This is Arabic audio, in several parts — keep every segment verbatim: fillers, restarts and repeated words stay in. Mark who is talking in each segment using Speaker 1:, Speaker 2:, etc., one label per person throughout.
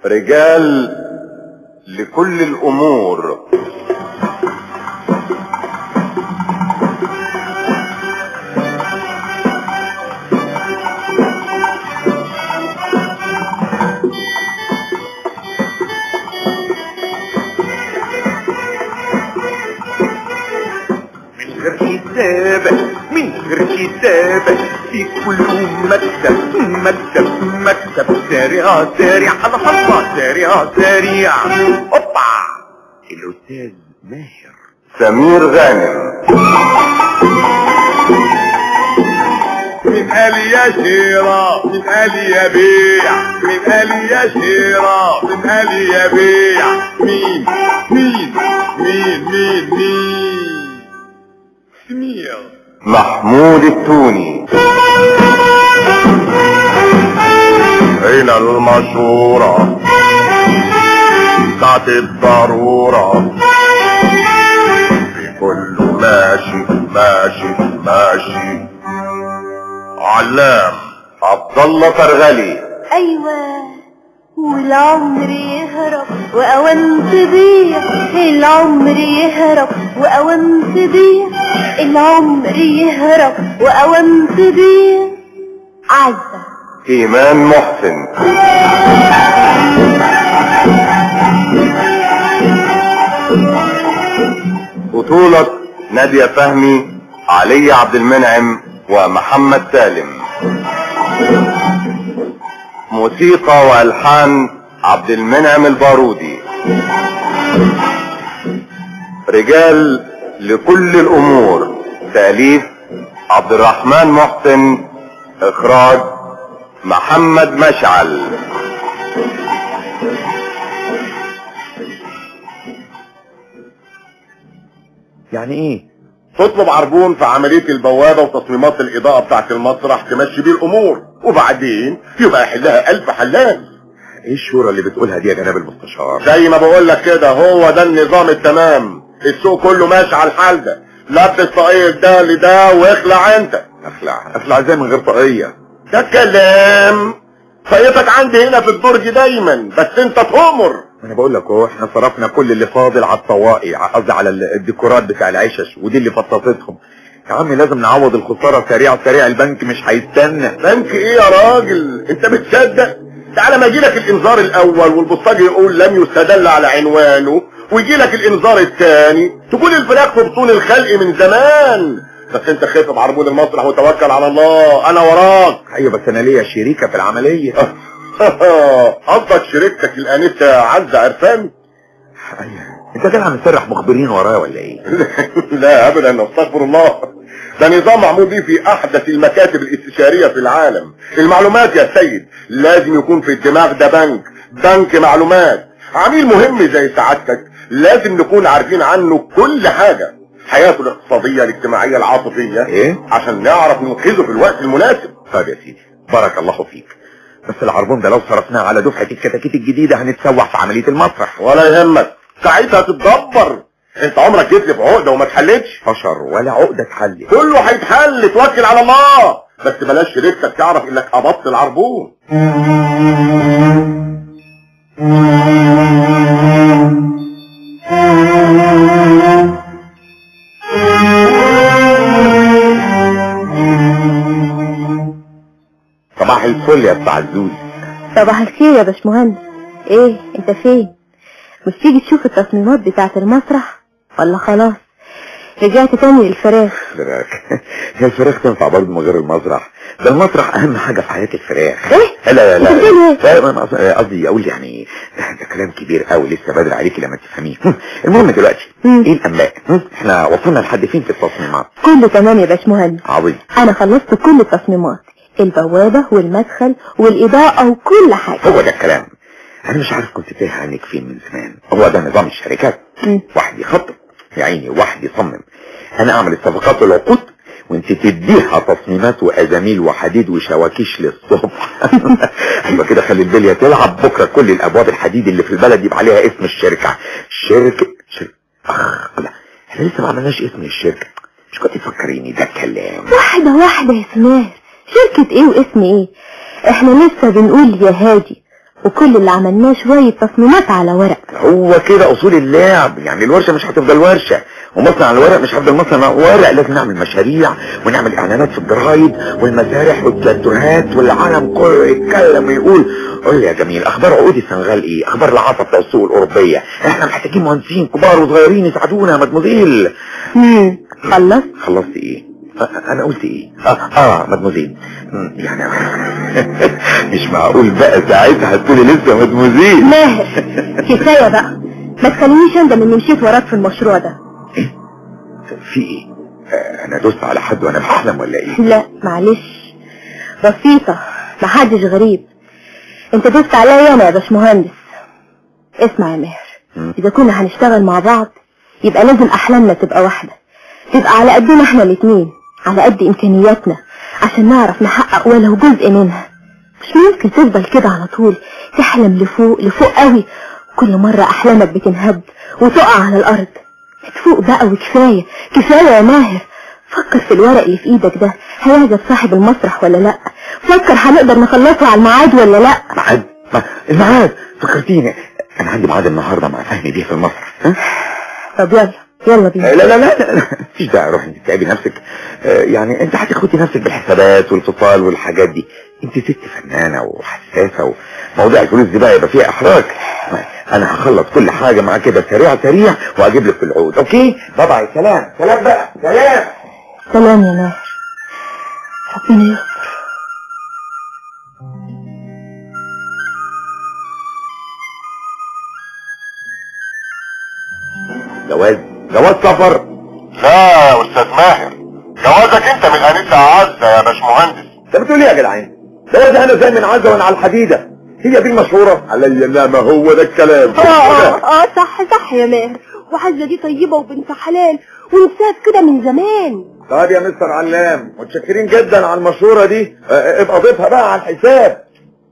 Speaker 1: رجال لكل الامور.
Speaker 2: من غير كتاب في كل مكتب مكتب مكتب سريع سريع الله الله سريع سريع. اوبا الاستاذ ماهر
Speaker 1: سمير غانم.
Speaker 2: من قال يا شيرة من قال يا بيع من قال يا شيرة من قال يا بيع. مين مين مين مين مين سمير
Speaker 1: محمود التوني. هنا المشهورة ساعة الضرورة في كله ماشي ماشي ماشي. علام عبد الله فرغلي.
Speaker 3: ايوه والعمر يهرب واوام تضيع العمر يهرب واوام تضيع العمر يهرب واوام تضيع. عزة
Speaker 1: ايمان محسن. بطولة نادية فهمي علي عبد المنعم ومحمد سالم. موسيقى والحان عبد المنعم البارودي. رجال لكل الامور تأليف عبد الرحمن محسن. اخراج محمد مشعل.
Speaker 2: يعني ايه؟
Speaker 1: تطلب عربون في عملية البوابة وتصميمات الإضاءة بتاعت المسرح تمشي بيه الأمور، وبعدين يبقى يحلها ألف حلال.
Speaker 2: ايه الشورى اللي بتقولها دي يا جناب المستشار؟
Speaker 1: زي ما بقول لك كده، هو ده النظام التمام. السوق كله ماشي على الحال ده. لبس طاقية ده لده واخلع انت.
Speaker 2: اخلع اخلع ازاي من غير طاقية؟
Speaker 1: ده كلام. طاقيتك عندي هنا في الدرج دايما، بس انت تؤمر.
Speaker 2: انا بقول لك اهو، احنا صرفنا كل اللي فاضل على الطواقي، قصدي على الديكورات بتاع العشش، ودي اللي فطستهم. يا عم لازم نعوض الخساره سريع سريع، البنك مش هيستنى.
Speaker 1: بنك ايه يا راجل؟ انت بتصدق؟ تعالى ما يجيلك الانذار الاول والبوسطجي يقول لم يستدل على عنوانه، ويجي لك الانذار الثاني تقول الفراخ في بطون الخلق من زمان. بس انت خف بعربون المسرح وتوكل على الله، انا وراك.
Speaker 2: ايوه بس انا ليا شريكه في العمليه.
Speaker 1: قصدك شريكتك الانسه عزة عرفان؟
Speaker 2: ايوه. انت كده مسرح مخبرين ورايا ولا ايه؟
Speaker 1: لا ابدا، استغفر الله. ده نظام معمول بيه في احدث المكاتب الاستشاريه في العالم. المعلومات يا سيد لازم يكون في الدماغ ده بنك بنك معلومات. عميل مهم زي سعادتك لازم نكون عارفين عنه كل حاجه، حياته الاقتصاديه الاجتماعيه العاطفيه،
Speaker 2: ايه
Speaker 1: عشان نعرف ننقذه في الوقت المناسب.
Speaker 2: طيب يا سيدي، بارك الله فيك. بس العربون ده لو صرفناه على دفعه الكتاكيت الجديده هنتسوح في عمليه المسرح.
Speaker 1: ولا يهمك، ساعتها تتدبر. انت عمرك جيت لي في عقده وما اتحلتش.
Speaker 2: فشر ولا عقده اتحل،
Speaker 1: كله هيتحل، توكل على الله. بس بلاش شريكتك تعرف انك قبضت العربون.
Speaker 2: صباح الفل يا بتاع الزوز.
Speaker 3: صباح الخير يا باشمهندس. ايه انت فين؟ مش تيجي تشوف التصميمات بتاعة المسرح ولا خلاص رجعت تاني للفراخ؟
Speaker 2: فراخ؟ هي الفراخ تنفع برضه من غير المسرح؟ ده المسرح اهم حاجه في حياه الفراخ.
Speaker 3: ايه؟
Speaker 2: لا لا
Speaker 3: لا
Speaker 2: لا قصدي اقول يعني ده كلام كبير قوي لسه بدري عليكي لما تفهميه. المهم دلوقتي ايه الانباء؟ احنا وصلنا لحد فين في التصميمات؟
Speaker 3: كله تمام يا باشمهندس.
Speaker 2: عظيم.
Speaker 3: انا خلصت كل التصميمات، البوابه والمدخل والاضاءه وكل حاجه.
Speaker 2: هو ده الكلام. انا مش عارف كنت تايه عنك فين من زمان. هو ده نظام الشركات، واحد يخطط يا عيني واحد يصمم. انا اعمل الصفقات والعقود وانت تديها تصميمات وازاميل وحديد وشواكيش للصبح. ايوه كده، خلي البليه تلعب. بكره كل الابواب الحديد اللي في البلد يبقى عليها اسم الشركه. شركه شركه اخ لا، احنا لسه ما عملناش اسم الشركه. مش كنت تفكريني ده كلام؟
Speaker 3: واحده واحده يا سماح. شركه ايه واسم ايه؟ احنا لسه بنقول يا هادي وكل اللي عملناه شوية تصميمات على ورق.
Speaker 2: هو كده اصول اللعب، يعني الورشة مش هتفضل ورشة، ومصنع الورق مش هيفضل مصنع ورق، لازم نعمل مشاريع ونعمل اعلانات في الجرايد والمسارح والتلاتوهات والعالم كله يتكلم ويقول. قول لي يا جميل، اخبار عقود السنغال ايه؟ اخبار العاصفة بتاع السوق الاوروبية؟ احنا محتاجين مهندسين كبار وصغيرين يساعدونا يا مدموزيل.
Speaker 3: امم خلصت؟
Speaker 2: خلصت ايه؟ انا قلت ايه؟ اه, آه مدموزيل يعني مش معقول بقى ساعتها هتقولي لسه مدموزيل.
Speaker 3: ماهر كفايه بقى، ما تخلينيش اندم اني مشيت وراك في المشروع ده.
Speaker 2: ايه؟ في ايه؟ آه انا دوست على حد وانا بحلم ولا ايه؟
Speaker 3: لا معلش، بسيطه، محدش غريب، انت دوست عليا انا يا باشمهندس. اسمع يا ماهر، اذا كنا هنشتغل مع بعض يبقى لازم احلامنا تبقى واحده، تبقى على قدنا احنا الاتنين، على قد امكانياتنا، عشان نعرف نحقق ولو جزء منها. مش ممكن تفضل كده على طول تحلم لفوق لفوق قوي، كل مرة احلامك بتنهد وتقع على الارض. تفوق بقى وكفاية كفاية يا ماهر. فكر في الورق اللي في ايدك ده، هيعجب صاحب المسرح ولا لا؟ فكر هنقدر نخلصه على الميعاد ولا لا؟
Speaker 2: ميعاد؟ الميعاد فكرتيني، انا عندي ميعاد النهارده مع فهمي بيه في المسرح. ها؟
Speaker 3: طب يلا يلا بينا.
Speaker 2: لا لا لا لا مفيش داعي روحي انت تتعبي نفسك. آه يعني انت هتخوتي نفسك بالحسابات والفصال والحاجات دي، انت ست فنانه وحساسه، وموضوع الفلوس دي بقى يبقى فيها احراج. انا هخلص كل حاجه معاك كده سريع سريع واجيب لك في العود. اوكي باي، سلام سلام بقى، سلام
Speaker 3: سلام يا ماهر، ربنا يستر.
Speaker 2: جواز جواز سفر؟
Speaker 1: لا يا استاذ ماهر، جوازك انت من انسة عزة يا باشمهندس.
Speaker 2: انت بتقول ايه يا جدعان؟ جوازي انا زي من عزة وانا على الحديدة، هي دي المشهورة عليا. لا ما هو ده الكلام.
Speaker 3: اه اه اه صح صح يا ماهر، وعزة دي طيبة وبنت حلال ونساف كده من زمان.
Speaker 2: طيب يا مستر علام، متشكرين جدا على المشهورة دي، اه ابقى ضيفها بقى على الحساب.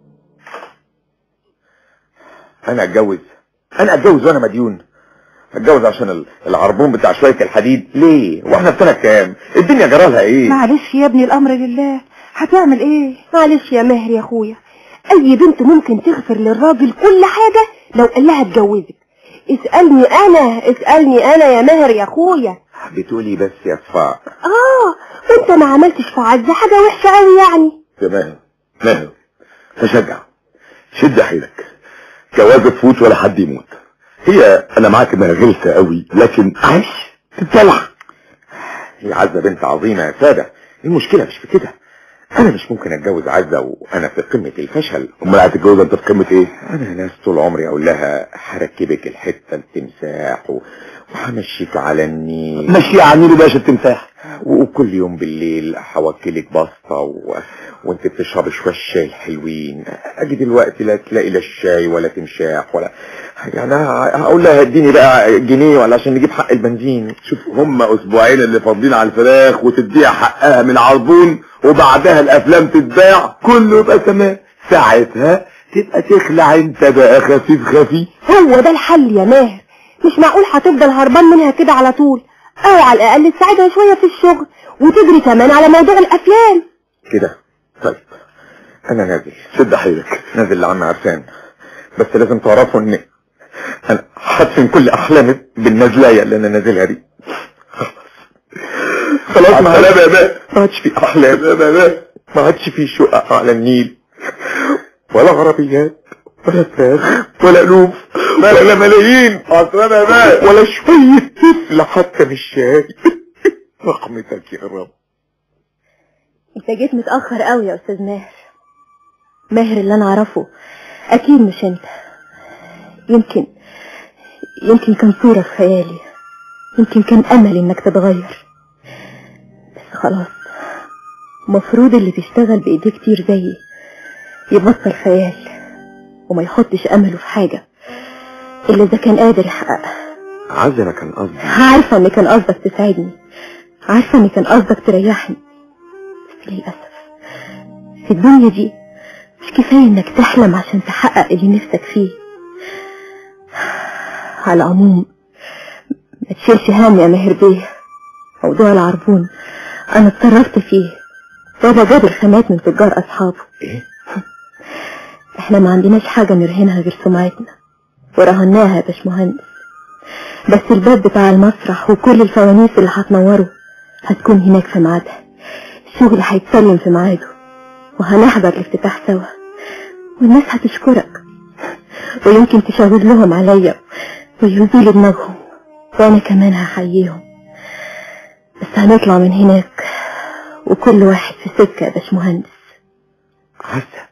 Speaker 2: انا اتجوز انا اتجوز وانا مديون؟ اتجوز عشان العربون بتاع شوية الحديد؟ ليه؟ واحنا في سنة كام؟ الدنيا جرالها ايه؟
Speaker 4: معلش يا ابني، الامر لله، هتعمل ايه؟
Speaker 3: معلش يا ماهر يا اخويا، اي بنت ممكن تغفر للراجل كل حاجة لو قال لها اتجوزك. اسألني انا اسألني انا يا ماهر يا اخويا.
Speaker 2: بتقولي بس يا صفاء؟
Speaker 3: اه وانت ما عملتش في عزة حاجة وحشة قوي يعني.
Speaker 2: يا ماهر ماهر تشجع، شد حيلك، جواز تفوت ولا حد يموت. هي انا معاك انها غلسة قوي، لكن عايش تتسلع. هي عزة بنت عظيمة يا سادة، المشكلة مش في كده. انا مش ممكن اتجوز عزة وانا في قمة الفشل. امال هتتجوز انت في قمة ايه؟ انا ناس طول عمري اقول لها هركبك الحتة التمساح و... وهمشيك على النيل.
Speaker 1: مشي على النيل باشا التمساح.
Speaker 2: وكل يوم بالليل هوكلك بسطة و... وانت بتشرب شوية شاي حلوين. اجي دلوقتي لا تلاقي لا الشاي ولا تمساح ولا يعني. هقول لها اديني بقى جنيه ولا عشان نجيب حق البنزين.
Speaker 1: شوف هم اسبوعين اللي فاضلين على الفراخ وتديها حقها من عربون، وبعدها الافلام تتباع كله يبقى تمام. ساعتها تبقى تخلع انت بقى خفيف خفيف.
Speaker 3: هو ده الحل يا ماهر، مش معقول هتفضل هربان منها كده على طول، او على الاقل تساعدها شوية في الشغل وتجري كمان على موضوع الافلام
Speaker 2: كده. طيب انا نازل، شد حيلك، نازل لعم عرفان، بس لازم تعرفوا ان انا هدفن كل احلامي بالنزلاية اللي انا نازلها دي. خلاص ما عادش في احلام، ما عادش في شقق على النيل ولا عربيات ولا فراخ ولا الوف ولا ملايين ولا شوية طفل حتى من الشاي. رحمتك يا رب.
Speaker 3: انت جيت متأخر قوي يا استاذ ماهر. ماهر اللي انا اعرفه اكيد مش انت. يمكن يمكن كان صورة في خيالي، يمكن كان امل انك تتغير، بس خلاص مفروض اللي بيشتغل بايديه كتير زيي يبطل خيال وما يحطش امله في حاجة الا اذا كان قادر يحققها.
Speaker 2: عزة انا كان قصدي،
Speaker 3: عارفة ان كان قصدك تساعدني، عارفة ان كان قصدك تريحني، بس للأسف في الدنيا دي مش كفاية انك تحلم عشان تحقق اللي نفسك فيه. على العموم ما تشيلش هم يا ماهر بيه، موضوع العربون انا اتصرفت فيه. بابا جاب الخامات من تجار اصحابه.
Speaker 2: ايه؟
Speaker 3: احنا ما عندناش حاجة نرهنها غير سمعتنا، ورهناها يا باشمهندس. بس الباب بتاع المسرح وكل الفوانيس اللي هتنوره هتكون هناك في ميعادها، الشغل هيتسلم في ميعاده، وهنحضر الافتتاح سوا، والناس هتشكرك، ويمكن تشاور لهم عليا ويهزوا دماغهم، وانا كمان هحييهم. بس هنطلع من هناك وكل واحد في سكة يا باشمهندس.
Speaker 2: عزة،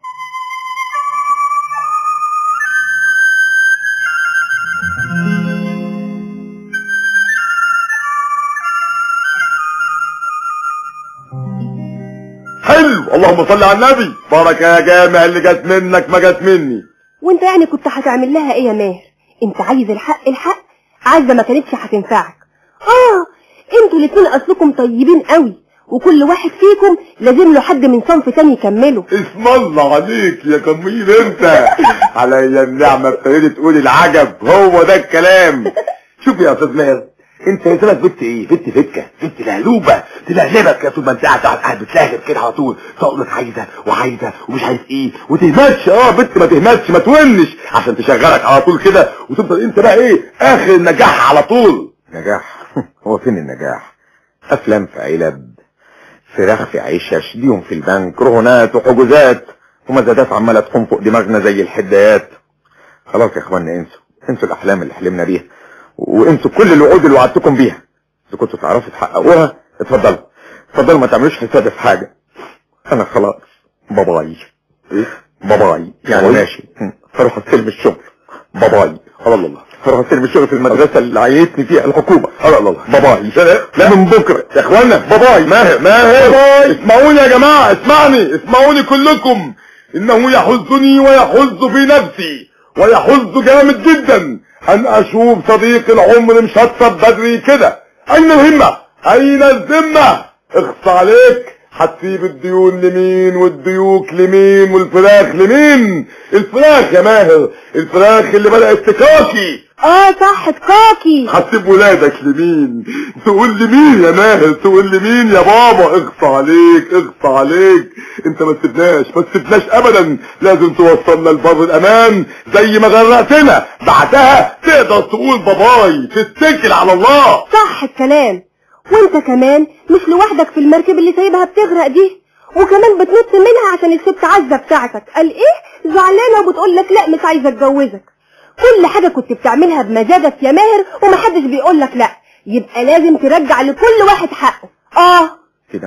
Speaker 1: حلو، اللهم صل على النبي. بركة يا جامع، اللي جت منك ما جت مني.
Speaker 3: وانت يعني كنت هتعمل لها ايه يا ماهر؟ انت عايز الحق الحق، عايزة ما كانتش هتنفعك. اه انتوا الاتنين اصلكم طيبين قوي، وكل واحد فيكم لازم له حد من صنف تاني يكمله.
Speaker 1: اسم الله عليك يا جميل انت. عليا النعمة ابتديت تقول العجب، هو ده الكلام.
Speaker 2: شوف يا استاذ ماهر، انت يا سمك بنت ايه؟ بنت فكه، بنت لهلوبه، تلهلبك يا طول ما انت قاعد قاعد بتلهلب كده على طول، تقول لك عايزه وعايزه ومش عايز ايه، وتهمتش. اه بنت ما تهمتش، ما تونش عشان تشغلك على طول كده، وتفضل انت بقى ايه اخر النجاح على طول. نجاح؟ هو فين النجاح؟ افلام في علب، فراخ في عيشه، شديهم في البنك، رهونات وحجوزات ومزادات عماله تقوم فوق دماغنا زي الحدايات. خلاص يا اخوانا، انسوا انسوا الاحلام اللي حلمنا بيها، وانتوا كل الوعود اللي وعدتكم بيها. اذا كنتوا تعرفوا تحققوها اتفضلوا اتفضلوا، ما تعملوش حسابي في حاجه. انا خلاص باباي. ايه باباي؟ يعني ماشي، هروح استلم الشغل. باباي. الله الله، هروح استلم الشغل في المدرسه اللي عينتني فيها الحكومه. الله الله، باباي. لا من بكره يا اخوانا. باباي. ماهر ماهر باباي. اسمعوني يا جماعه، اسمعني اسمعوني كلكم. انه يحزني ويحز في نفسي ويحز جامد جدا ان اشوف صديق العمر مشطب بدري كده. اين الهمة؟ اين الذمة؟ اخص عليك، هتسيب الديون لمين والديوك لمين والفراخ لمين؟ الفراخ يا ماهر، الفراخ اللي بدأت تكاكي.
Speaker 3: اه صح تكاكي.
Speaker 1: هتسيب ولادك لمين؟ تقول لمين يا ماهر؟ تقول لمين يا بابا؟ اخص عليك اخص عليك، انت ما تسيبناش ما تسيبناش ابدا، لازم توصلنا لبر الامان زي ما غرقتنا، بعدها تقدر تقول باباي، تتكل على الله.
Speaker 3: صح الكلام، وانت كمان مش لوحدك في المركب اللي سايبها بتغرق دي، وكمان بتنط منها عشان الست عزة بتاعتك. قال ايه؟ زعلانه وبتقول لك لا مش عايزه اتجوزك. كل حاجه كنت بتعملها بمزاجك يا ماهر ومحدش بيقول لك لا، يبقى لازم ترجع لكل واحد حقه. اه
Speaker 2: كده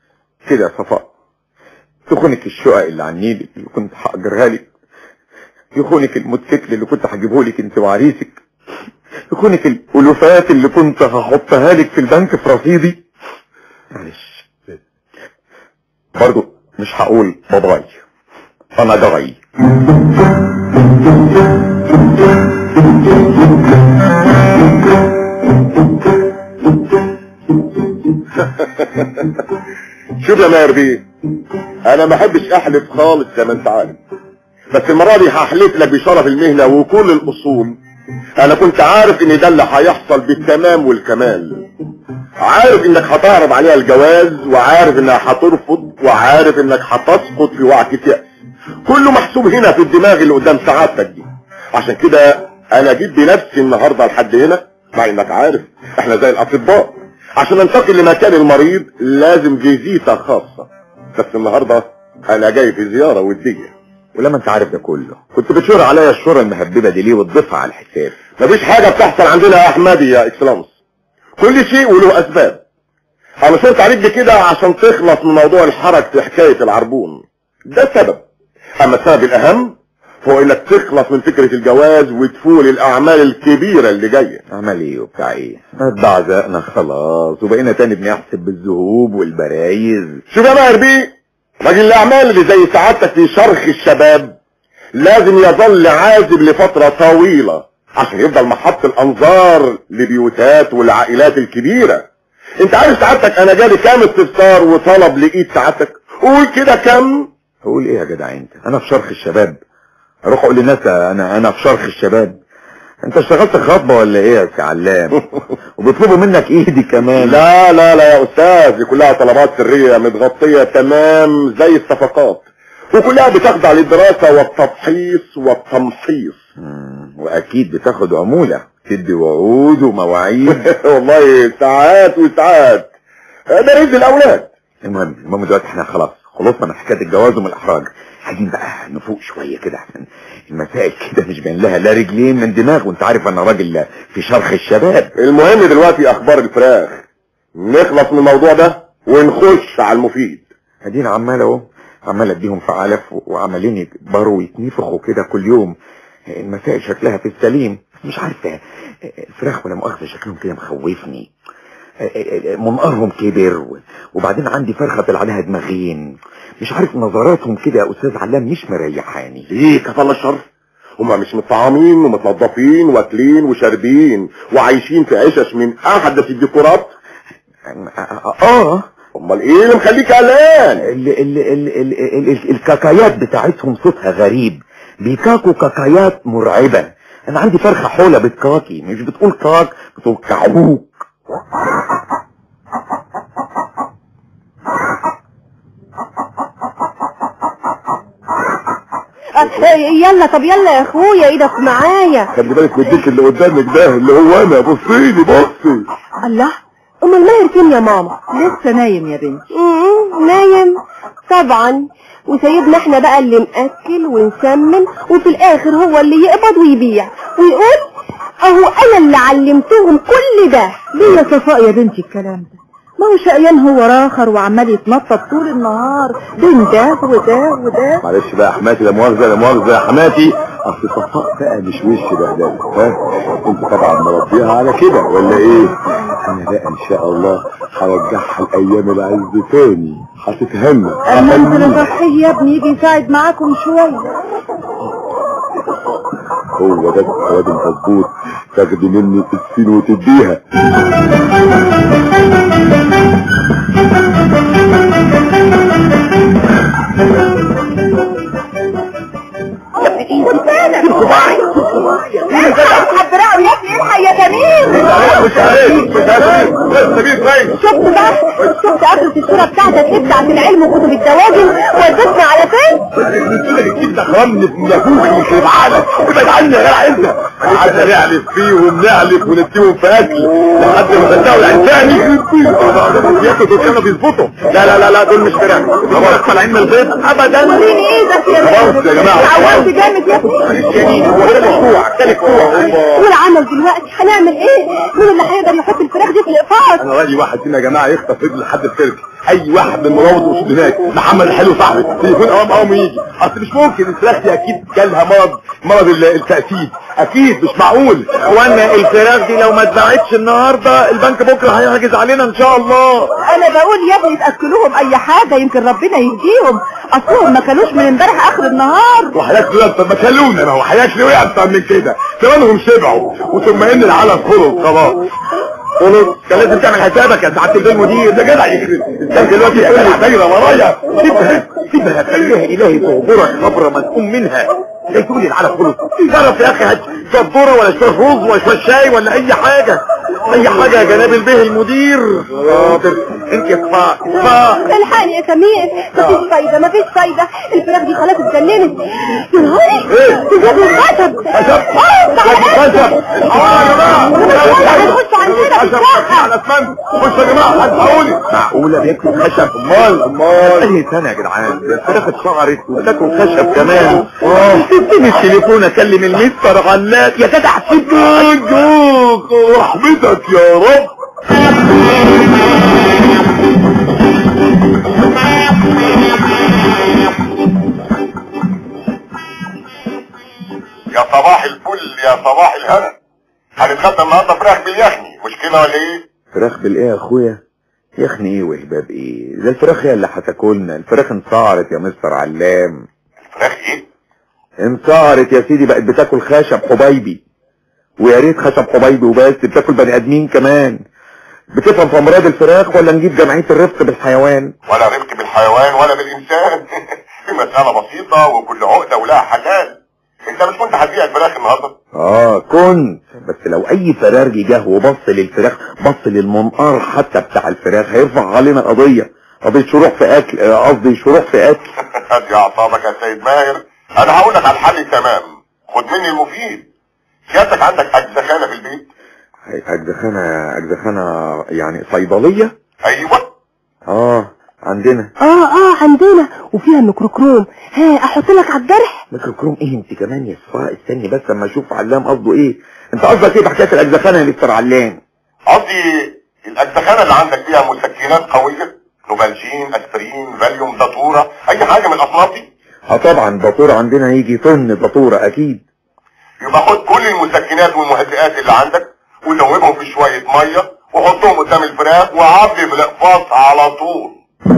Speaker 2: كده يا صفاء، يخونك الشقق اللي على النيل اللي كنت هاجرها لك، يخونك الموتوسيكل اللي كنت هجيبه لك انت وعريسك، يخونك الالوفات اللي كنت هحطها لك في البنك في رصيدي. معلش برضو مش هقول باباي، انا جاي.
Speaker 1: شوف يا ماهر بيه، انا ما احبش احلف خالص زي ما انت عارف، بس المره دي هحلف لك بشرف المهنه وكل الاصول. انا كنت عارف ان ده اللي هيحصل بالتمام والكمال، عارف انك هتعرض عليها الجواز، وعارف انها هترفض، وعارف انك هتسقط في وعكة يأس، كله محسوب هنا في الدماغ اللي قدام سعادتك دي. عشان كده انا جيت بنفسي النهارده لحد هنا، مع انك عارف احنا زي الاطباء، عشان ننتقل لمكان المريض لازم فيزيتا خاصه، بس النهارده انا جاي في زياره وديه.
Speaker 2: ولما انت عارف ده كله كنت بتشور عليا الشورى المهببه دي ليه وتضيفها على الحساب؟
Speaker 1: مفيش حاجه بتحصل عندنا يا احمدي يا اكسلانس، كل شيء وله اسباب. انا شرط عليك بكده عشان تخلص من موضوع الحرج في حكايه العربون، ده السبب. اما السبب الاهم هو انك تخلص من فكره الجواز وتفول الاعمال الكبيره اللي جايه.
Speaker 2: اعمال ايه وبتاع ايه؟ بعزقنا خلاص وبقينا تاني بنحسب بالذهوب والبرايز.
Speaker 1: شوف يا ماهر بيه، راجل الاعمال اللي زي سعادتك في شرخ الشباب لازم يظل عازب لفتره طويله عشان يفضل محط الانظار لبيوتات والعائلات الكبيره. انت عارف سعادتك انا جالي كام استفسار وطلب لايد سعادتك؟ قول كده كم.
Speaker 2: قول ايه يا جدع انت؟ انا في شرخ الشباب؟ اروح اقول للناس انا انا في شرخ الشباب؟ انت اشتغلت خطبه ولا ايه يا سي علام؟ وبيطلبوا منك ايدي كمان.
Speaker 1: لا لا لا يا استاذ، دي كلها طلبات سريه متغطيه تمام زي الصفقات، وكلها بتخضع للدراسة والتفحيص والتمحيص.
Speaker 2: واكيد بتاخد عمولة، تدي وعود ومواعيد.
Speaker 1: والله ساعات وساعات، ده رزق الاولاد.
Speaker 2: المهم المهم دلوقتي احنا خلاص خلصنا من حكايه الجواز ومن الاحراج، عايزين بقى نفوق شويه كده عشان المسائل كده مش باين لها لا رجلين من دماغ، وانت عارف انا راجل في شرخ الشباب.
Speaker 1: المهم دلوقتي اخبار الفراخ، نخلص من الموضوع ده ونخش على المفيد.
Speaker 2: ادينا عمال اهو عمال اديهم في علف وعمالين يكبروا ويتنفخوا كده كل يوم، المسائل شكلها في السليم. مش عارفه الفراخ ولا مؤاخذه شكلهم كده مخوفني، منقرهم كبر، وبعدين عندي فرخه طلع عليها دماغين، مش عارف نظراتهم كده يا استاذ علام مش مريحاني.
Speaker 1: ليه كفى الشر؟ هما مش متطعمين ومتنظفين واكلين وشاربين وعايشين في عشش من احدث الديكورات؟
Speaker 2: اه
Speaker 1: امال ايه اللي مخليك قلقان؟
Speaker 2: الكاكايات بتاعتهم صوتها غريب، بيكاكوا كاكايات مرعبه. انا عندي فرخه حوله بتكاكي، مش بتقول كاك، بتقول كعوك.
Speaker 3: يلا طب يلا يا اخويا ايدك معايا.
Speaker 1: خلي بالك من الديك اللي قدامك ده اللي هو انا. بصيلي بصي.
Speaker 3: الله، امال ماهر فين يا ماما؟
Speaker 4: لسه نايم يا بنتي.
Speaker 3: امم نايم طبعا، وسيبنا احنا بقى اللي ناكل ونسمن، وفي الاخر هو اللي يقبض ويبيع ويقول اهو انا اللي علمتهم كل ده.
Speaker 4: ليه يا صفاء يا بنتي الكلام ده؟ ما هو شقيان هو راخر وعمال يتنطط طول النهار بين ده وده وده.
Speaker 1: معلش بقى يا حماتي، لا مؤاخذه لا مؤاخذه يا حماتي، اصل صفاء بقى مش وش بهدله، ها انت طبعا مربيها على كده ولا ايه؟ انا بقى ان شاء الله هرجعها الايام العز تاني، هتتهنى.
Speaker 4: اما انت لصحي يا ابني يجي يساعد معاكم شويه.
Speaker 1: هو ده الواد المظبوط، تاخدي مني السين وتديها.
Speaker 3: حبراوي يا ابني الحق يا جميل.
Speaker 1: مش عارف مش عارف لسه بيه كويس.
Speaker 3: شفت بقى، شفت قبل الصوره بتاعتك بتاعت العلم وكتب الدواجن ودتنا على فين؟
Speaker 1: قلت لك الكيد ده خرم من نافوخ مش هيبعالك، ابعد عني يا جدع انت. قعدنا نعلف فيهم نعلف ونديهم في اكل لحد ما صدقوا الانساني ياكلوا كانوا بيظبطوا. لا لا لا لا دول مش فراخ، دول طالعين من البيض ابدا.
Speaker 3: وريني ايدك يا
Speaker 1: بص يا جماعه،
Speaker 3: عودت جامد يا ابني.
Speaker 1: هو ده مشروع تالت كوع.
Speaker 3: والعمل دلوقتي هنعمل ايه؟ مين اللي هيقدر يحط الفراخ دي في الاقفاص؟
Speaker 1: انا راجل واحد فينا يا جماعه يخطف رجل لحد السيرك، اي واحد من مراوض وصول هناك، محمد الحلو صاحبي تليفون قوام قوام يجي. اصل مش ممكن الفراخ دي اكيد جالها مرض مرض التأكيد، اكيد مش معقول.
Speaker 2: وانا الفراخ دي لو ما اتباعتش النهارده البنك بكره هيحجز علينا ان شاء الله.
Speaker 4: انا بقول يا ابني تاكلوهم اي حاجه يمكن ربنا يهديهم، اصلهم ما كانوش من امبارح اخر النهار.
Speaker 1: وهياكلوا اكتر ما كلونا، ما هو هياكلوا ايه اكتر من كده؟ زمانهم شبعوا، وثم ان العلف خلص خلاص. خلص كان لازم تعمل حسابك يا سعاده البيه المدير، ده جدع يخرب انت دلوقتي يا دايره ورايا. سيبها سيبها خليها الهي تغبرك خبره ما تقوم منها. زي تقول لي العلف خلص، تعرف يا اخي هات شويه ذره ولا شويه رز ولا شويه شاي ولا اي حاجه، اي حاجه يا جناب البيه المدير. حاضر انت يا صفاء صفاء
Speaker 3: الحقني يا سمير، مفيش فايده مفيش فايده، الفراخ دي خلاص اتجننت. يا نهاري تجيب الخشب
Speaker 1: خشب خشب. اه يا جماعه
Speaker 3: هنخش عندنا في الساحه
Speaker 1: على اسمنت. خش يا جماعه هتحاولي.
Speaker 2: معقوله بياكلوا خشب؟
Speaker 1: امال امال
Speaker 2: اي سنه يا جدعان، الفراخ اتشعرت وتاكل خشب كمان. اه سيبني التليفون اكلم المستر علات يا جدع.
Speaker 1: سيبك رحمتك يا رب. يا صباح الفل يا صباح الهنا، هنتغدى النهارده فراخ باليخني، مش كده ولا ايه؟
Speaker 2: فراخ بالايه يا اخويا؟ يخني ايه وهباب ايه؟ ده الفراخ هي اللي هتاكلنا، الفراخ انصعرت يا مستر علام.
Speaker 1: الفراخ ايه؟
Speaker 2: انصعرت يا سيدي، بقت بتاكل خشب حبيبي، ويا ريت خشب حبيبي وبس، بتاكل بني ادمين كمان. بتفهم في امراض الفراخ ولا نجيب جمعيه الرفق بالحيوان؟
Speaker 1: ولا رفق بالحيوان ولا بالانسان. دي مساله بسيطه وكل عقده ولها حلال. انت مش كنت هتبيع الفراخ النهارده؟
Speaker 2: اه كنت، بس لو اي فرارجي جه وبص للفراخ، بص للمنقار حتى بتاع الفراخ، هيرفع علينا قضيه، قضيه شروح في اكل، قصدي شروح في اكل.
Speaker 1: هدي اعصابك يا سيد ماهر، انا هقول لك على الحل تمام. خد مني المفيد. سيادتك عندك اجزخانه في البيت؟
Speaker 2: اجزخانه اجزخانه يعني صيدليه؟
Speaker 1: ايوه.
Speaker 2: اه عندنا.
Speaker 3: اه اه عندنا، وفيها ميكروكروم. ها احط لك على الجرح؟
Speaker 2: ميكروكروم ايه انت كمان يا صفاء؟ استني بس اما اشوف علام قصده ايه. انت قصدك ايه بحكايه الاجزخانه يا مستر علام؟
Speaker 1: قصدي الاجزخانه اللي عندك فيها مسكنات قويه، نوبالجين، اسبرين، فاليوم، داتوره، اي حاجه من الاصناف دي؟
Speaker 2: اه طبعا داتوره عندنا يجي طن داتوره اكيد.
Speaker 1: يبقى خد كل المسكنات والمهدئات اللي عندك ودوبهم في شويه ميه وحطهم قدام الفراخ وعبي بالاقفاص على طول.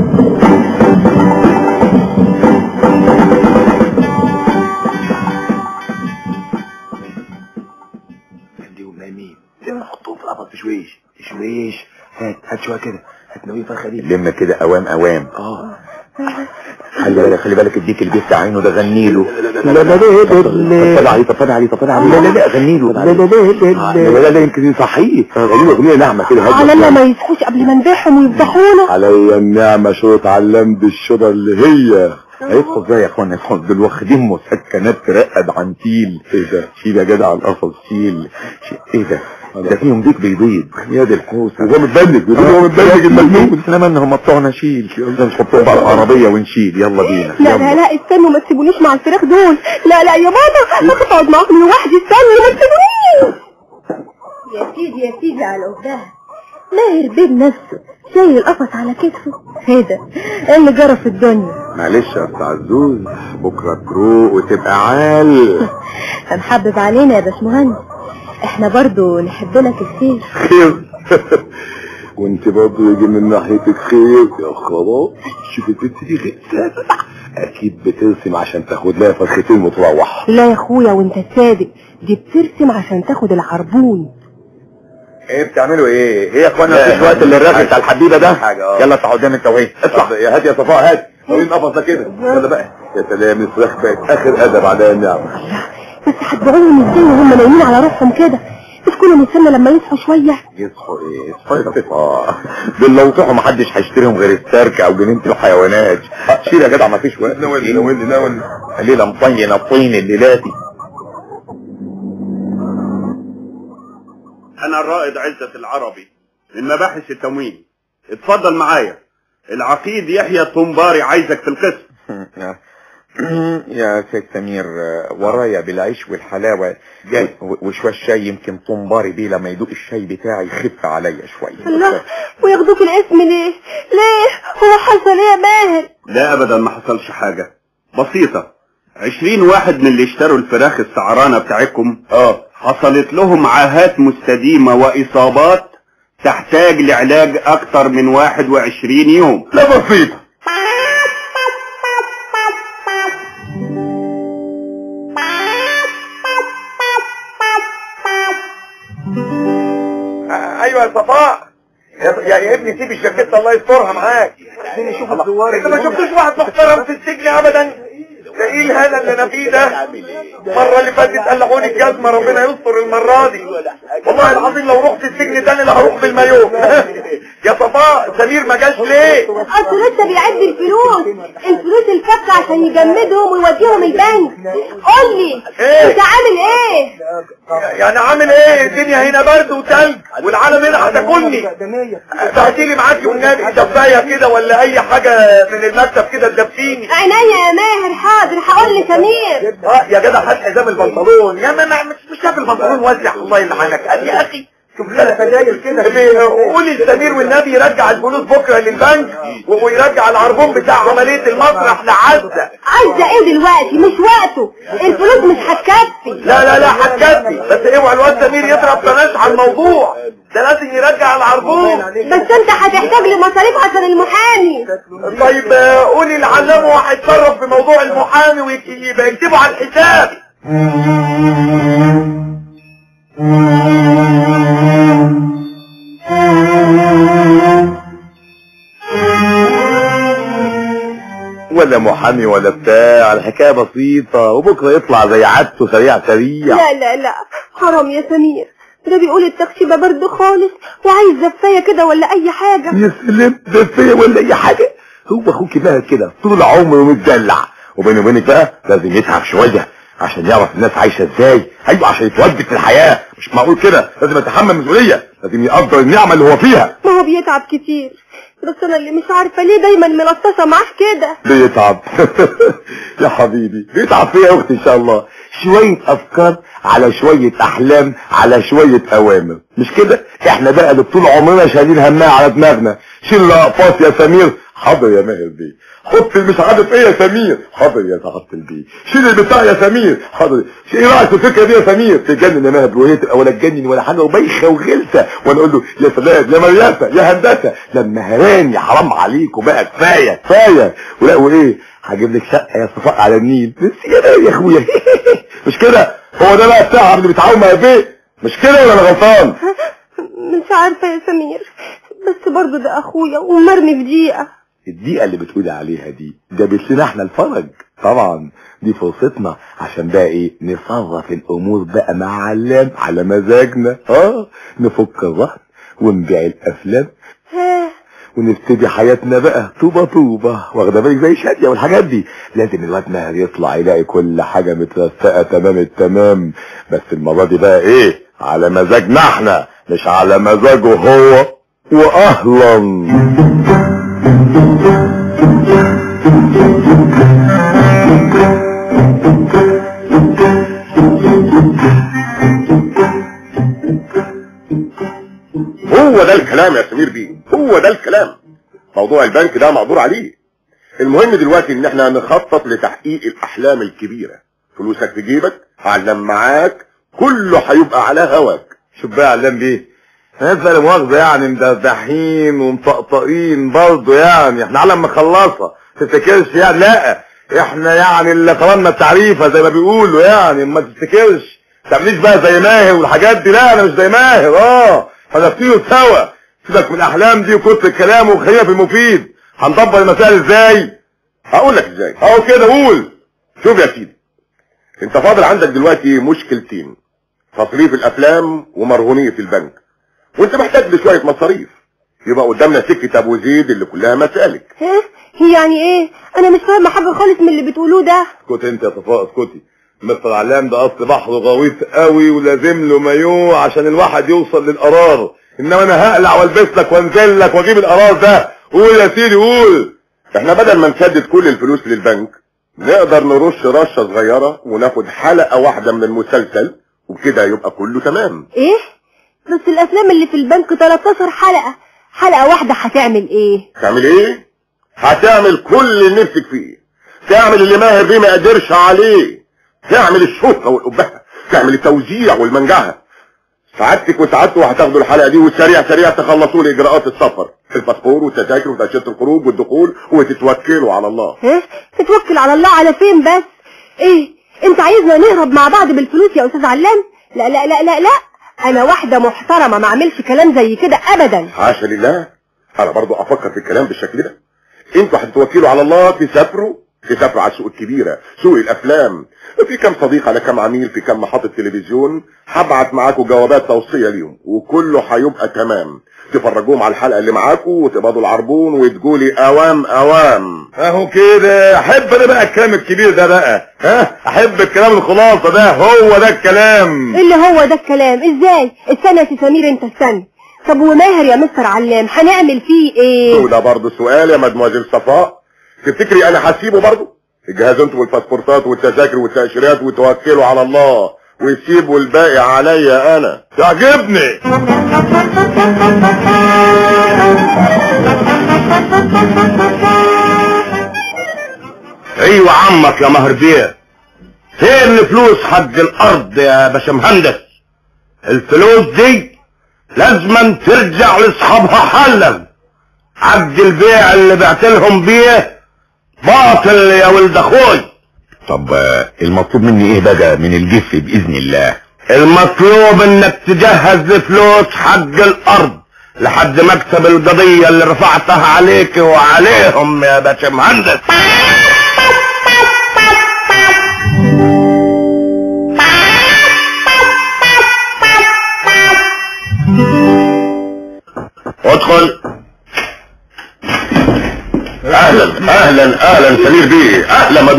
Speaker 5: خليهم نايمين، حطهم في القفص بشويش بشويش. هات هات شويه كده، هات نوي فرخه دي.
Speaker 2: لما كده اوام اوام.
Speaker 5: اه
Speaker 2: خلي بالك خلي بالك الديك اللي بيفتح عينه ده غني له. لا لا لا طب عليه طب عليه طب عليه. لا لا لا غني له. لا لا لا لا لا يمكن يصحيه. قالوا اغنيه ناعمه كده هاديه.
Speaker 3: على ما يصحوش قبل ما نبيعهم ويفضحونا.
Speaker 5: عليا النعمه شوط علام بالشطه اللي هي
Speaker 2: هيدخل ازاي يا اخوانا؟ يدخل دول واخدين مسكنات ترقد عنتيل.
Speaker 5: ايه ده؟
Speaker 2: شيل يا جدع القفص شيل. ايه ده؟ ده فيهم ديك بيبيض يا دي الكوسه.
Speaker 5: وهو متبنج بيقول هو متبنج المجنون.
Speaker 2: انما انهم مطعنا شيل. يلا نحطهم على العربيه ونشيل. يلا بينا.
Speaker 3: لا لا لا استنوا ما تسيبونيش مع الفراخ دول. لا لا يا بابا ما تقعد معاكم لوحدي. استنوا ما تسيبونيش. يا سيدي يا سيدي على قدها ماهر بيه بنفسه شايل القفص على كتفه. ايه ده؟ ايه اللي جرى في الدنيا؟
Speaker 2: معلش يا استاذ عزوز، بكره تروق وتبقى عال.
Speaker 3: هنحبب علينا يا باشمهندس، احنا برضو نحب لك الخير.
Speaker 5: خير وانت برضو يجي من ناحيتك خير يا خلاص. شوف البنت دي غسالة اكيد بترسم عشان تاخد لها فرختين وتروح.
Speaker 3: لا يا اخويا وانت الصادق، دي بترسم عشان تاخد العربون.
Speaker 2: ايه بتعملوا ايه؟ ايه يا اخوانا مفيش وقت للرغي بتاع الحبيبه ده. يلا اطلع قدام انت وهي. اطلع
Speaker 5: يا هات يا صفاء هات. وريني القفص ده كده. يلا بقى. يا سلام الفراخ بقت اخر ادب عليها النعمه.
Speaker 3: بس هتبيعوهم ازاي وهم نايمين على روحهم كده؟ مش كنا نستنى لما يصحوا شويه؟
Speaker 2: يصحوا ايه؟ يصحوا اه دول لو صحوا محدش هيشتريهم غير السيرك او جنينه الحيوانات. شيل يا جدع مفيش وقت.
Speaker 5: ناولني ناولني ناولني.
Speaker 2: الليله مطينه طين الليلاتي.
Speaker 6: انا الرائد عزت العربي من مباحث التموين. اتفضل معايا. العقيد يحيى الطنباري عايزك في القسم.
Speaker 2: يا سيد سمير ورايا بالعيش والحلاوه جاي وشويه الشاي. يمكن طنباري بيه لما يدوق الشاي بتاعي يخف عليا شويه.
Speaker 3: الله وياخدوك الاسم ليه؟ ليه؟ هو حصل ايه يا ماهر؟
Speaker 6: لا ابدا ما حصلش حاجه بسيطه. عشرين واحد من اللي اشتروا الفراخ السعرانه بتاعتكم اه حصلت لهم عاهات مستديمه واصابات تحتاج لعلاج اكتر من واحد وعشرين يوم.
Speaker 5: لا بسيط.
Speaker 2: ايوه يا صفاء يا, يا ابني سيب الجاكيت الله يسترها معاك.
Speaker 5: عايزين نشوف الزوار.
Speaker 2: انت ما شفتوش واحد محترم في السجن ابدا؟ ده ايه هذا اللي انا فيه ده؟ المره اللي فاتت قلعوني الجزمه ربنا يستر المره دي. والله العظيم لو رحت السجن تاني لا هروح بالمايوه. يا صفاء سمير ما جاش ليه؟
Speaker 3: اصل لسه بيعد الفلوس الفلوس الفكه عشان يجمدهم ويوديهم البنك. قول لي
Speaker 2: إيه؟
Speaker 3: انت عامل ايه؟
Speaker 2: يعني عامل ايه؟ الدنيا هنا برد وتلج والعالم هنا هتاكلني. بعتيلي معاكي والنبي دفايه كده ولا اي حاجه من المكتب كده تدفيني.
Speaker 3: عينيا يا ماهر حاضر هقول لسمير.
Speaker 2: اه يا جدع هات حزام البنطلون. يا ما مش مش شايف البنطلون واسع الله يلعنك. قال يا اخي شوف ثلاث سجاير كده. قولي لسمير والنبي يرجع الفلوس بكره للبنك ويرجع العربون بتاع عمليه المسرح لعزه.
Speaker 3: عزه ايه دلوقتي؟ مش وقته. الفلوس مش هتكفي.
Speaker 2: لا لا لا هتكفي بس اوعى الواد سمير يضرب طناش على الموضوع ده. لازم يرجع العربون.
Speaker 3: بس انت هتحتاج لمصاريف عشان المحامي.
Speaker 2: طيب قولي لعلام هو هيتصرف في موضوع المحامي ويبقى يكتبه على الحساب.
Speaker 5: ولا محامي ولا بتاع. الحكايه بسيطه وبكره يطلع زي عادته سريع سريع.
Speaker 3: لا لا لا حرام يا سمير. ده بيقول التخشيبه برد خالص وعايز زفايه كده ولا اي حاجه.
Speaker 5: يا سلام زفايه ولا اي حاجه. هو اخوك ماهر كده طول عمره متدلع، وبيني وبينك بقى لازم يتعب شويه عشان يعرف الناس عايشه ازاي، ايوه عشان يتوجد في الحياه، مش معقول كده، لازم يتحمل مسؤوليه، لازم يقدر النعمه اللي هو فيها.
Speaker 3: ما هو بيتعب كتير، بس انا اللي مش عارفه ليه دايما ملطشه معاه كده.
Speaker 5: بيتعب يا حبيبي، بيتعب فيا يا اختي ان شاء الله، شويه افكار على شويه احلام على شويه اوامر، مش كده؟ احنا بقى اللي طول عمرنا شايلين همها على دماغنا. شيل رقصات يا سمير، حاضر يا ماهر بيه. حط مش عارف ايه يا سمير، حاضر يا سعاده البيه. شيل البتاع يا سمير، حاضر. ايه رايك في الفكره دي يا سمير؟ تجنن يا ماهر، وهي تبقى ولا تجنن ولا حاجه وبايخه وغلسه، وانا اقول له يا سلام يا مرياسه يا هندسه، لما هراني حرام عليكم بقى، كفايه كفايه. ولا وايه؟ هجيب لك شقه يا صفاء على النيل، بس يا يا اخويا مش كده؟ هو ده بقى التعب اللي بيتعاون مع البيت، مش كده ولا انا غلطان؟
Speaker 3: مش عارفه يا سمير، بس برضه ده اخويا ومرمي في دقيقه.
Speaker 5: الدقيقة اللي بتقولي عليها دي جابت لنا احنا الفرج، طبعا دي فرصتنا عشان بقى ايه نصرف الامور بقى مع علام على مزاجنا، اه نفك الرهن ونبيع الافلام ونبتدي حياتنا بقى طوبة طوبة، واخده بالك زي شادية والحاجات دي. لازم الواد ماهر يطلع يلاقي كل حاجة مترفقة تمام التمام، بس المرة دي بقى ايه على مزاجنا احنا مش على مزاجه هو. واهلا
Speaker 1: هو ده الكلام يا سمير بيه، هو ده الكلام. موضوع البنك ده مقدور عليه. المهم دلوقتي ان احنا نخطط لتحقيق الاحلام الكبيرة. فلوسك في جيبك، علم معاك، كله هيبقى على هواك.
Speaker 5: شوف بقى يا علام بيه، احنا لا مؤاخذة يعني مدردحين ومطقطقين برضه، يعني احنا علم مخلصة تفتكرش يعني، لا احنا يعني اللي قررنا التعريفة زي ما بيقولوا يعني، ما تفتكرش تعمليش بقى زي ماهر والحاجات دي، لا انا مش زي ماهر، اه هنفتيله سوا. سيبك من الاحلام دي وكتر الكلام وخلينا في المفيد. هندبر المسائل ازاي؟
Speaker 1: هقول لك ازاي، اهو كده قول. شوف يا سيدي، انت فاضل عندك دلوقتي مشكلتين، تصريف الافلام ومرهونية البنك، وانت محتاج لشوية مصاريف. يبقى قدامنا سكة ابو زيد اللي كلها مسالك.
Speaker 3: ايه يعني ايه؟ انا مش فاهمه حاجه خالص من اللي بتقولوه ده.
Speaker 5: اسكتي انت يا صفاء اسكتي، مستر علام ده اصل بحر غويط قوي ولازم له مايوه عشان الواحد يوصل للقرار، انما انا هقلع والبس لك وانزل لك واجيب القرار ده. قول يا سيدي قول.
Speaker 1: احنا بدل ما نسدد كل الفلوس للبنك نقدر نرش رشة صغيرة وناخد حلقة واحدة من المسلسل، وبكده يبقى كله تمام.
Speaker 3: ايه؟ بس الافلام اللي في البنك تلتاشر حلقة، حلقة واحدة هتعمل ايه؟
Speaker 1: تعمل ايه؟ هتعمل كل اللي نفسك فيه، تعمل اللي ماهر بيه ما قدرش عليه، تعمل الشهرة والقبهة، تعمل التوزيع والمنجعة. سعادتك وسعادته هتاخدوا الحلقة دي وسريع سريع تخلصوا لي اجراءات السفر، الباسبور والتذاكر وتأشيرة الخروج والدخول، وتتوكلوا على الله.
Speaker 3: ايه؟ تتوكل على الله على فين بس؟ ايه؟ انت عايزنا نهرب مع بعض بالفلوس يا استاذ علام؟ لا لا لا لا لا، انا واحدة محترمة ما اعملش كلام زي كده ابدا.
Speaker 1: حاشا لله، انا برضو افكر في الكلام بالشكل ده. انتوا هتتوكلوا على الله، تسافروا تسافروا على السوق الكبيرة، سوق الافلام، في كام صديق على كام عميل في كام محطة تلفزيون، هبعت معاكم جوابات توصية ليهم وكله هيبقى تمام. تفرجوهم على الحلقة اللي معاكم وتقبضوا العربون وتقولي اوام اوام.
Speaker 5: اهو كده. احب انا بقى الكلام الكبير ده بقى، ها احب الكلام الخلاصة ده، هو ده الكلام.
Speaker 3: اللي هو ده الكلام ازاي؟ استنى يا سمير انت استنى. طب وماهر يا مستر علام هنعمل فيه ايه؟
Speaker 1: ده برضه سؤال يا مدموزيل صفاء. تفتكري انا هسيبه برضه؟ الجهاز انتوا والباسبورتات والتذاكر والتأشيرات وتوكلوا على الله ويسيبوا الباقي عليا انا.
Speaker 5: تعجبني.
Speaker 6: ايوه عمك يا ماهر بيه، فين الفلوس حق الارض يا باشمهندس؟ الفلوس دي لازما ترجع لاصحابها حالا. عقد البيع اللي بعت لهم بيه باطل يا ولد اخوي.
Speaker 2: طب المطلوب مني ايه بقى من الجف باذن الله؟
Speaker 6: المطلوب انك تجهز لفلوس حق الارض لحد مكتب القضية اللي رفعتها عليك وعليهم يا باشمهندس. ادخل. اهلا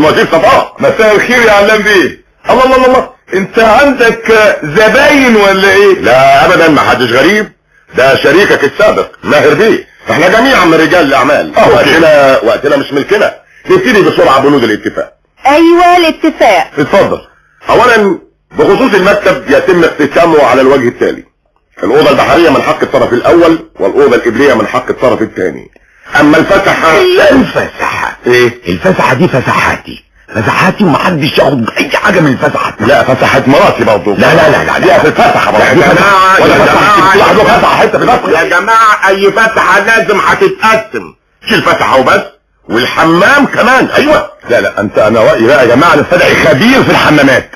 Speaker 1: مدموزيل صفاء.
Speaker 5: مساء الخير يا علام بيه. الله الله الله، انت عندك زباين ولا ايه؟
Speaker 1: لا ابدا، ما حدش غريب، ده شريكك السابق ماهر بيه. احنا جميعا من رجال الاعمال. وقتنا وقتنا مش ملكنا. نبتدي بسرعه بنود الاتفاق.
Speaker 3: ايوه الاتفاق.
Speaker 1: اتفضل. اولا بخصوص المكتب يتم اقتسامه على الوجه التالي: الاوضه البحريه من حق الطرف الاول، والاوضه الابليه من حق الطرف الثاني. اما الفسحه
Speaker 2: الفسحه ايه؟ الفسحه دي فسحاتي فسحاتي ومحدش ياخد اي حاجه من الفسحه.
Speaker 1: لا فسحه مراتي برضه.
Speaker 2: لا لا لا لا
Speaker 1: لا في الفسحه برضه.
Speaker 2: يا جماعه
Speaker 1: ولا
Speaker 2: يا
Speaker 1: فسحه
Speaker 2: جماعه
Speaker 1: له فسحه حته في الفسحه.
Speaker 2: يا جماعه اي فسحه لازم هتتقسم.
Speaker 1: مش الفسحه وبس، والحمام كمان. ايوه. لا لا انت انا رايي بقى يا جماعه نستدعي خبير في الحمامات.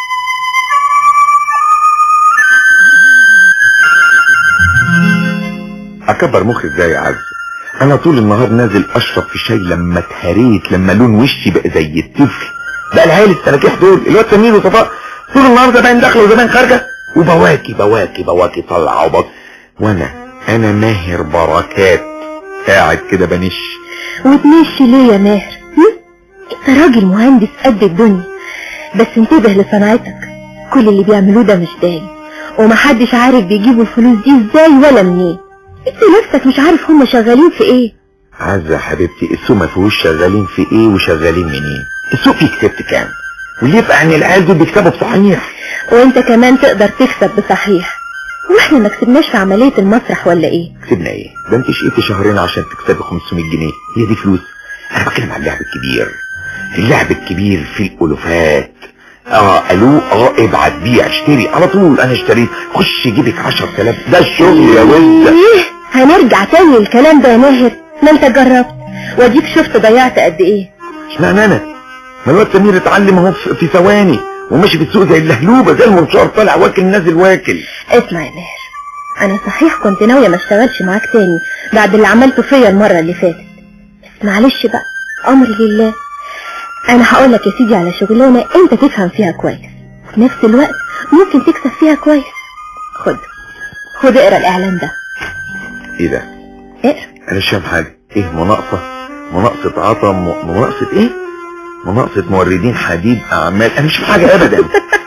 Speaker 2: اكبر مخي ازاي يا عز؟ انا طول النهار نازل اشرب في شاي لما اتهريت، لما لون وشي بقى زي الطفل. بقى العيال السلاكيح دول الواد سمير وصفاء طول النهار زمان داخله وزمان خارجه، وبواكي بواكي بواكي طالعه وبط، وانا انا ماهر بركات قاعد كده بنش.
Speaker 3: وتمشي ليه يا ماهر؟ هم؟ انت راجل مهندس قد الدنيا، بس انتبه لصناعتك. كل اللي بيعملوه ده مش دايم، ومحدش عارف بيجيبوا الفلوس دي ازاي ولا منين. انت نفسك مش عارف هم شغالين في ايه.
Speaker 2: عزة حبيبتي، السوق ما فيهوش شغالين في ايه وشغالين منين. السوق فيه كسبت كام، واللي يبقى عن العيال دول بيكسبوا بصحيح،
Speaker 3: وانت كمان تقدر تكسب بصحيح. واحنا ما كسبناش في عملية المسرح ولا ايه؟
Speaker 2: كسبنا ايه؟ ده انت شقيتي شهرين عشان تكسبي خمسمية جنيه، هي دي فلوس؟ انا بتكلم عن اللعب الكبير. اللعب الكبير في الالوفات. اه الو اه ابعت بيع اشتري على طول. انا اشتريت، خش جيبك عشر تلاف، ده الشغل يا ولد.
Speaker 3: ايه هنرجع تاني الكلام ده يا ماهر؟ ما انت جربت واديك شفت ضيعت قد ايه.
Speaker 2: اشمعنى انا؟ ما الواد سمير اتعلم اهو في ثواني وماشي في السوق زي اللهلوبه، زي المنشار طالع واكل نازل واكل.
Speaker 3: اسمع يا ماهر، انا صحيح كنت ناويه ما اشتغلش معاك تاني بعد اللي عملته فيا المره اللي فاتت، بس معلش بقى امري لله. انا هقول لك يا سيدي على شغلانه انت تفهم فيها كويس، وفي نفس الوقت ممكن تكسب فيها كويس. خد خد اقرا الاعلان ده.
Speaker 2: ايه ده؟
Speaker 3: اقرا.
Speaker 2: انا مش فاهم حاجه. ايه مناقصه؟ مناقصه عطا م... مناقصه ايه؟ مناقصه موردين حديد اعمال. انا مش فاهم حاجه ابدا.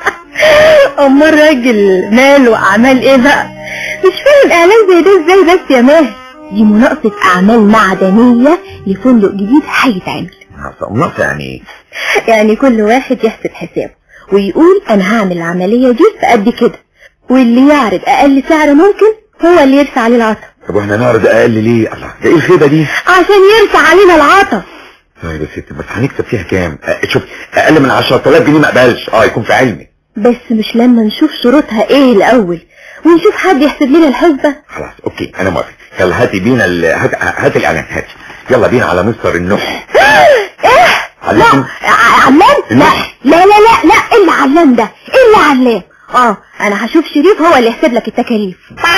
Speaker 3: امال راجل مال واعمال ايه بقى؟ مش فاهم اعلان زي ده ازاي بس يا ماهر؟ دي مناقصه اعمال معدنيه لفندق جديد هيتعمل.
Speaker 2: مناقصه يعني ايه؟
Speaker 3: يعني كل واحد يحسب حسابه ويقول انا هعمل العمليه دي في قد كده، واللي يعرض اقل سعر ممكن هو اللي يرفع عليه العطا.
Speaker 2: طب واحنا نعرض اقل ليه؟ الله، ده ايه الخيبه دي؟
Speaker 3: عشان يرفع علينا العطا.
Speaker 2: طيب يا ستي، بس هنكسب فيها كام؟ أه شوف، اقل من عشرة آلاف جنيه ما اقبلش. اه يكون في علمي.
Speaker 3: بس مش لما نشوف شروطها ايه الاول ونشوف حد يحسب لنا الحسبه؟
Speaker 2: خلاص اوكي انا موافق. يلا هاتي بينا ال... هات هات الاعلان. هاتي يلا بينا على مستر النح.
Speaker 3: ايه؟ لا علام؟ لا لا لا لا لا ايه اللي علام ده؟ ايه اللي علام؟ اه انا هشوف شريف هو اللي يحسب لك التكاليف.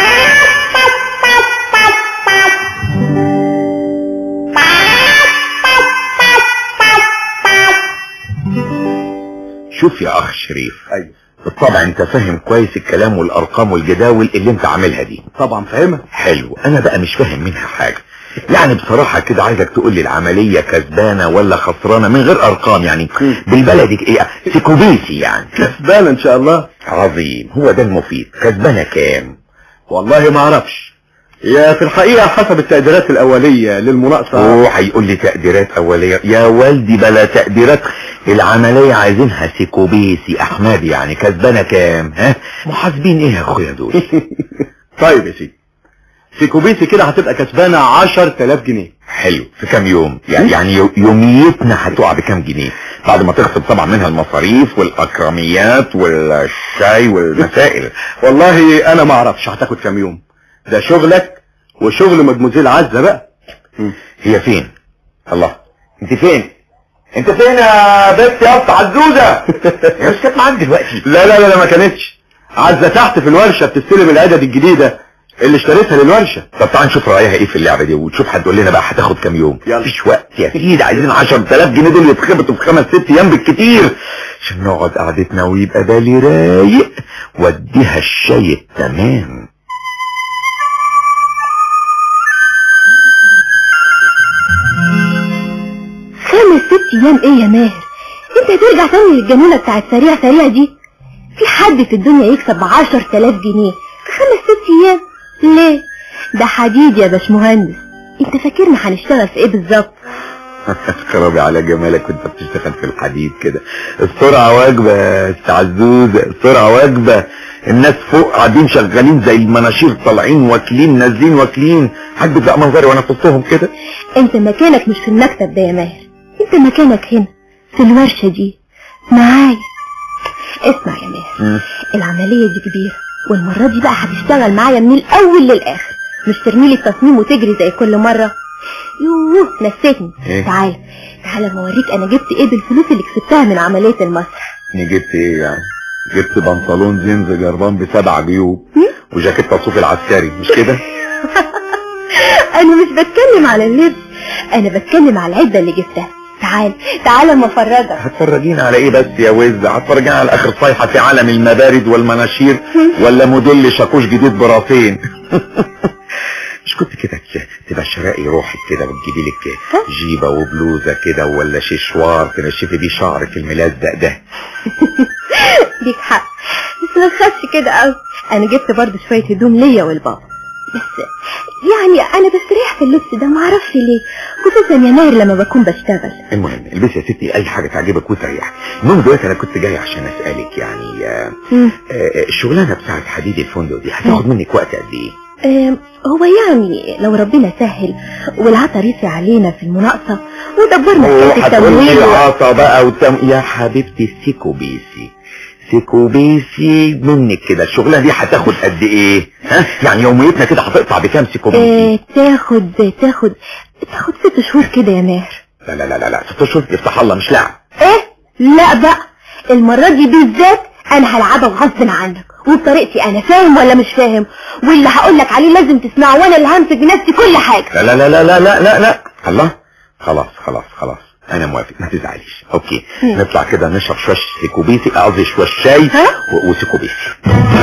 Speaker 2: شوف يا اخ شريف.
Speaker 5: ايوه
Speaker 2: بالطبع انت فاهم كويس الكلام والارقام والجداول اللي انت عاملها دي.
Speaker 5: طبعا فاهمها.
Speaker 2: حلو. انا بقى مش فاهم منها حاجه. يعني بصراحه كده عايزك تقول لي العمليه كسبانه ولا خسرانه من غير ارقام، يعني بالبلدي ايه، سيكوبيسي يعني.
Speaker 5: كسبانه ان شاء الله.
Speaker 2: عظيم، هو ده المفيد. كسبانه كام؟
Speaker 5: والله ما اعرفش، هي في الحقيقه حسب التقديرات الاوليه للمناقصه.
Speaker 2: اوه هيقول لي تقديرات اوليه؟ يا والدي بلا تقديرات، العمليه عايزينها سيكوبيسي احمد. يعني كسبانه كام؟ ها محاسبين ايه يا اخويا دول؟
Speaker 5: طيب يا سيدي، سيكوبيسي كده هتبقى كسبانه عشرة آلاف جنيه.
Speaker 2: حلو. في كام يوم؟ يعني يوميتنا هتقع بكام جنيه بعد ما تخصم طبعا منها المصاريف والاكراميات والشاي والمسائل؟
Speaker 5: والله انا ما اعرفش هتاخد كام يوم، ده شغلك وشغل مدموزيل عزة بقى.
Speaker 2: هي فين؟ الله، انت فين؟ انت فين يا بنت يا اسطى عزوزه؟ هي مش كانت معاك دلوقتي؟
Speaker 5: لا لا لا ما كانتش. عزة تحت في الورشه بتستلم العدد الجديده اللي اشتريتها للورشه.
Speaker 2: طب تعال نشوف رايها ايه في اللعبه دي وتشوف هتقول لنا بقى هتاخد كام يوم.
Speaker 5: يلا.
Speaker 2: مفيش وقت يا سيدي، عايزين عشرة آلاف جنيه دول يتخبطوا في خمس ست ايام بالكتير عشان نقعد قعدتنا ويبقى بالي رايق واديها الشاي التمام.
Speaker 3: خمس ست ايام ايه يا ماهر؟ انت ترجع تاني للجنونة بتاعت سريع سريع دي؟ في حد في الدنيا يكسب بعشر تلاف جنيه في خمس ست ايام؟ ليه؟ ده حديد يا باشمهندس. انت فاكرنا هنشتغل في ايه بالظبط؟
Speaker 2: خرابي على جمالك وانت بتشتغل في الحديد كده. السرعة واجبة يا ست عزوزة، السرعة واجبة. الناس فوق قاعدين شغالين زي المناشير، طالعين واكلين نازلين واكلين. حد بقى منظري وانا في وسطهم كده؟
Speaker 3: انت مكانك مش في المكتب ده يا ماهر، انت مكانك هنا في الورشة دي معايا. اسمع يا ماهر، م. العملية دي كبيرة، والمرة دي بقى هتشتغل معايا من الاول للاخر، مش ترميلي التصميم وتجري زي كل مرة. يوه نسيتني. إيه؟ تعال تعال ما اوريك انا جبت ايه بالفلوس اللي كسبتها من عملية المسرح.
Speaker 2: جبت ايه يعني؟ جبت بنطلون جينز جربان بسبع جيوب وجاكيت تصوف العسكري، مش كده؟
Speaker 3: انا مش بتكلم على اللبس، انا بتكلم على العدة اللي جبتها. تعال تعال اما افرجك.
Speaker 2: هتفرجينا على ايه بس يا وز؟ هتفرجينا على اخر صيحة في عالم المبارد والمناشير ولا موديل شاكوش جديد براسين؟ مش كنت كده تبقى شرائي روحك كده وتجيبي لك جيبه وبلوزه كده ولا شيشوار تنشفي بيه شعرك الملزق ده؟
Speaker 3: ليك حق، بس ما تخافش كده قوي. انا جبت برضه شويه هدوم ليا والبابا، بس يعني انا بستريح في اللبس ده ما اعرفش ليه، خصوصا يا ماهر لما بكون بشتغل.
Speaker 2: المهم البسي يا ستي اي حاجه تعجبك وتريحك. المهم دلوقتي انا كنت جاي عشان اسالك يعني آه آه الشغلانه بتاعت حديد الفندق دي هتاخد منك وقت قد ايه؟
Speaker 3: آه هو يعني لو ربنا سهل والعطا ريسي علينا في المناقصه ودبرنا حكايه التمويل
Speaker 2: العطا بقى والتم... يا حبيبتي سيكو بيسي سيكو بيسي منك كده. الشغلانه دي هتاخد قد ايه؟ ها يعني يوميتنا كده هتقطع بكام سيكو بيسي؟
Speaker 3: آه تاخد تاخد تاخد ست شهور كده يا ماهر.
Speaker 2: لا لا لا لا ست شهور يفتح الله مش لعب.
Speaker 3: ايه لا بقى المره دي بالذات انا هلعبك غصب عنك وبطريقتي انا، فاهم ولا مش فاهم؟ واللي هقولك عليه لازم تسمعه وانا اللي همسك بنفسي كل حاجه.
Speaker 2: لا لا لا لا لا لا لا الله خلاص خلاص خلاص انا موافق ما تزعليش. اوكي هم. نطلع كده نشرب شويه سيكوبيسي، قصدي شويه شاي وسيكوبيسي.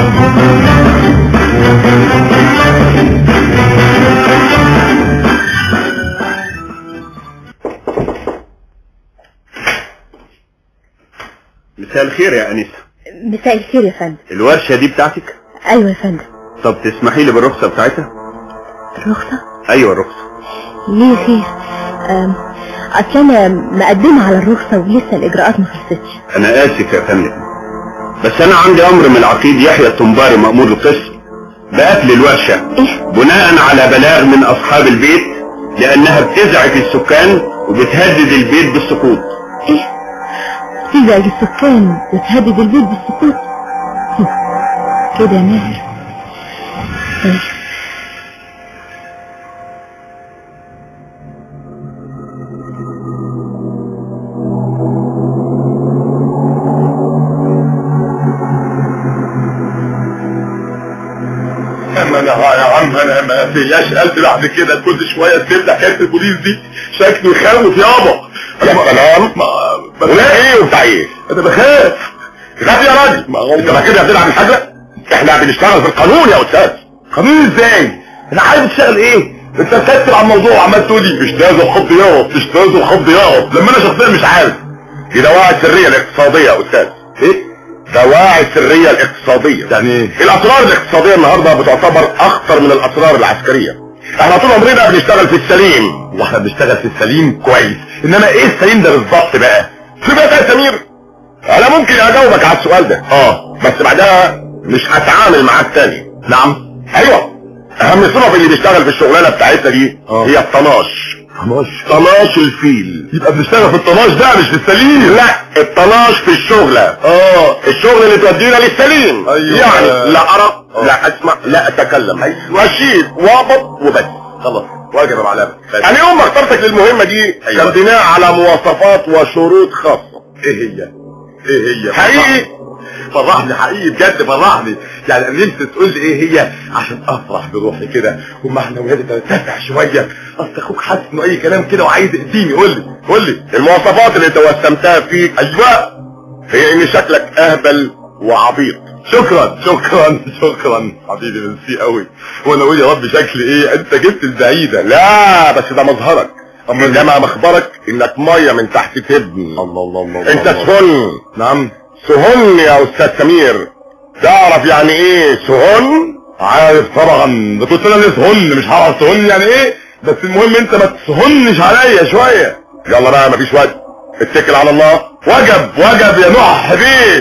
Speaker 6: مساء الخير يا أنيسة.
Speaker 3: مساء الخير يا فندم.
Speaker 6: الورشة دي بتاعتك؟
Speaker 3: ايوه يا فندم.
Speaker 6: طب تسمحي لي بالرخصة بتاعتها؟
Speaker 3: الرخصة؟
Speaker 6: ايوه الرخصة.
Speaker 3: ليه خير؟ اصل انا مقدمة على الرخصة ولسه الاجراءات ما خلصتش.
Speaker 6: انا اسف يا فندم، بس انا عندي امر من العقيد يحيى الطنباري مأمور القسم بقفل الورشة.
Speaker 3: إيه؟
Speaker 6: بناء على بلاغ من اصحاب البيت لانها بتزعج السكان وبتهدد البيت بالسقوط.
Speaker 3: ايه؟ تزعج السكان وتهدد البيت بالسقوط؟ كده يا ماهر. طيب
Speaker 1: انا يا عم انا ما فياش قلب بعد كده، كل شويه تسيب حكايه البوليس دي شكله يخوف يابا.
Speaker 2: يا سلام
Speaker 1: ولا ايه وبتاع ايه؟ انا بخاف. تخاف يا راجل؟ انت ما كده بتلعب الحاجه؟ احنا بنشتغل في القانون يا استاذ. قانون ازاي؟ انا عارف تشتغل ايه؟ انت بتكتب على الموضوع وعمال تقول لي مش لازم خط ياض مش لازم خط ياض، لما انا شخصيا مش عارف. دي دواعي السريه الاقتصاديه يا استاذ. ايه؟ دواعي السريه الاقتصاديه. يعني ايه؟ الاسرار الاقتصاديه النهارده بتعتبر اخطر من الاسرار العسكريه. احنا طول عمرنا بنشتغل في السليم، واحنا بنشتغل في السليم كويس، انما ايه السليم ده بالظبط بقى؟ في بقى يا سمير انا ممكن اجاوبك على السؤال ده اه بس بعدها مش هتعامل معاك تاني. نعم ايوه اهم صفه اللي بيشتغل في الشغلانه بتاعتنا دي أوه. هي الطناش. طناش طناش الفيل. يبقى بنشتغل في الطناش ده مش في السليم. لا الطناش في الشغله اه الشغل اللي تودينا للسليم. أيوة. يعني لا ارى أوه. لا اسمع لا اتكلم. أيوة. واشيل وابط وبس خلاص واجب على انا يوم ما اخترتك للمهمه دي أيوة. كان بناء على مواصفات وشروط خاصه. ايه هي ايه هي حقيقي فرحني حقيقي بجد فرحني. يعني انا نفسي تقول لي ايه هي عشان افرح بروحي كده ومعنوياتي ترتفع شويه. اصل اخوك حاسس انه اي كلام كده وعايز يأذيني. قول لي قول لي المواصفات اللي توسمتها فيك. ايوه هي ان شكلك اهبل وعبيط. شكرا شكرا شكرا حبيبي ميرسي قوي. وانا اقول يا رب شكلي ايه؟ انت جبت البعيده. لا بس ده مظهرك. انما مخبرك انك ميه من تحت تبني.
Speaker 5: الله الله الله
Speaker 1: انت سهن.
Speaker 5: نعم
Speaker 1: سهن يا استاذ سمير، تعرف يعني ايه سهن؟
Speaker 5: عارف طبعا، ده كنت انا اللي سهن، مش هعرف سهن يعني ايه، بس المهم انت ما تسهنش عليا شويه.
Speaker 1: يلا بقى مفيش وقت، اتكل على الله.
Speaker 5: وجب وجب يا نوح حبيب.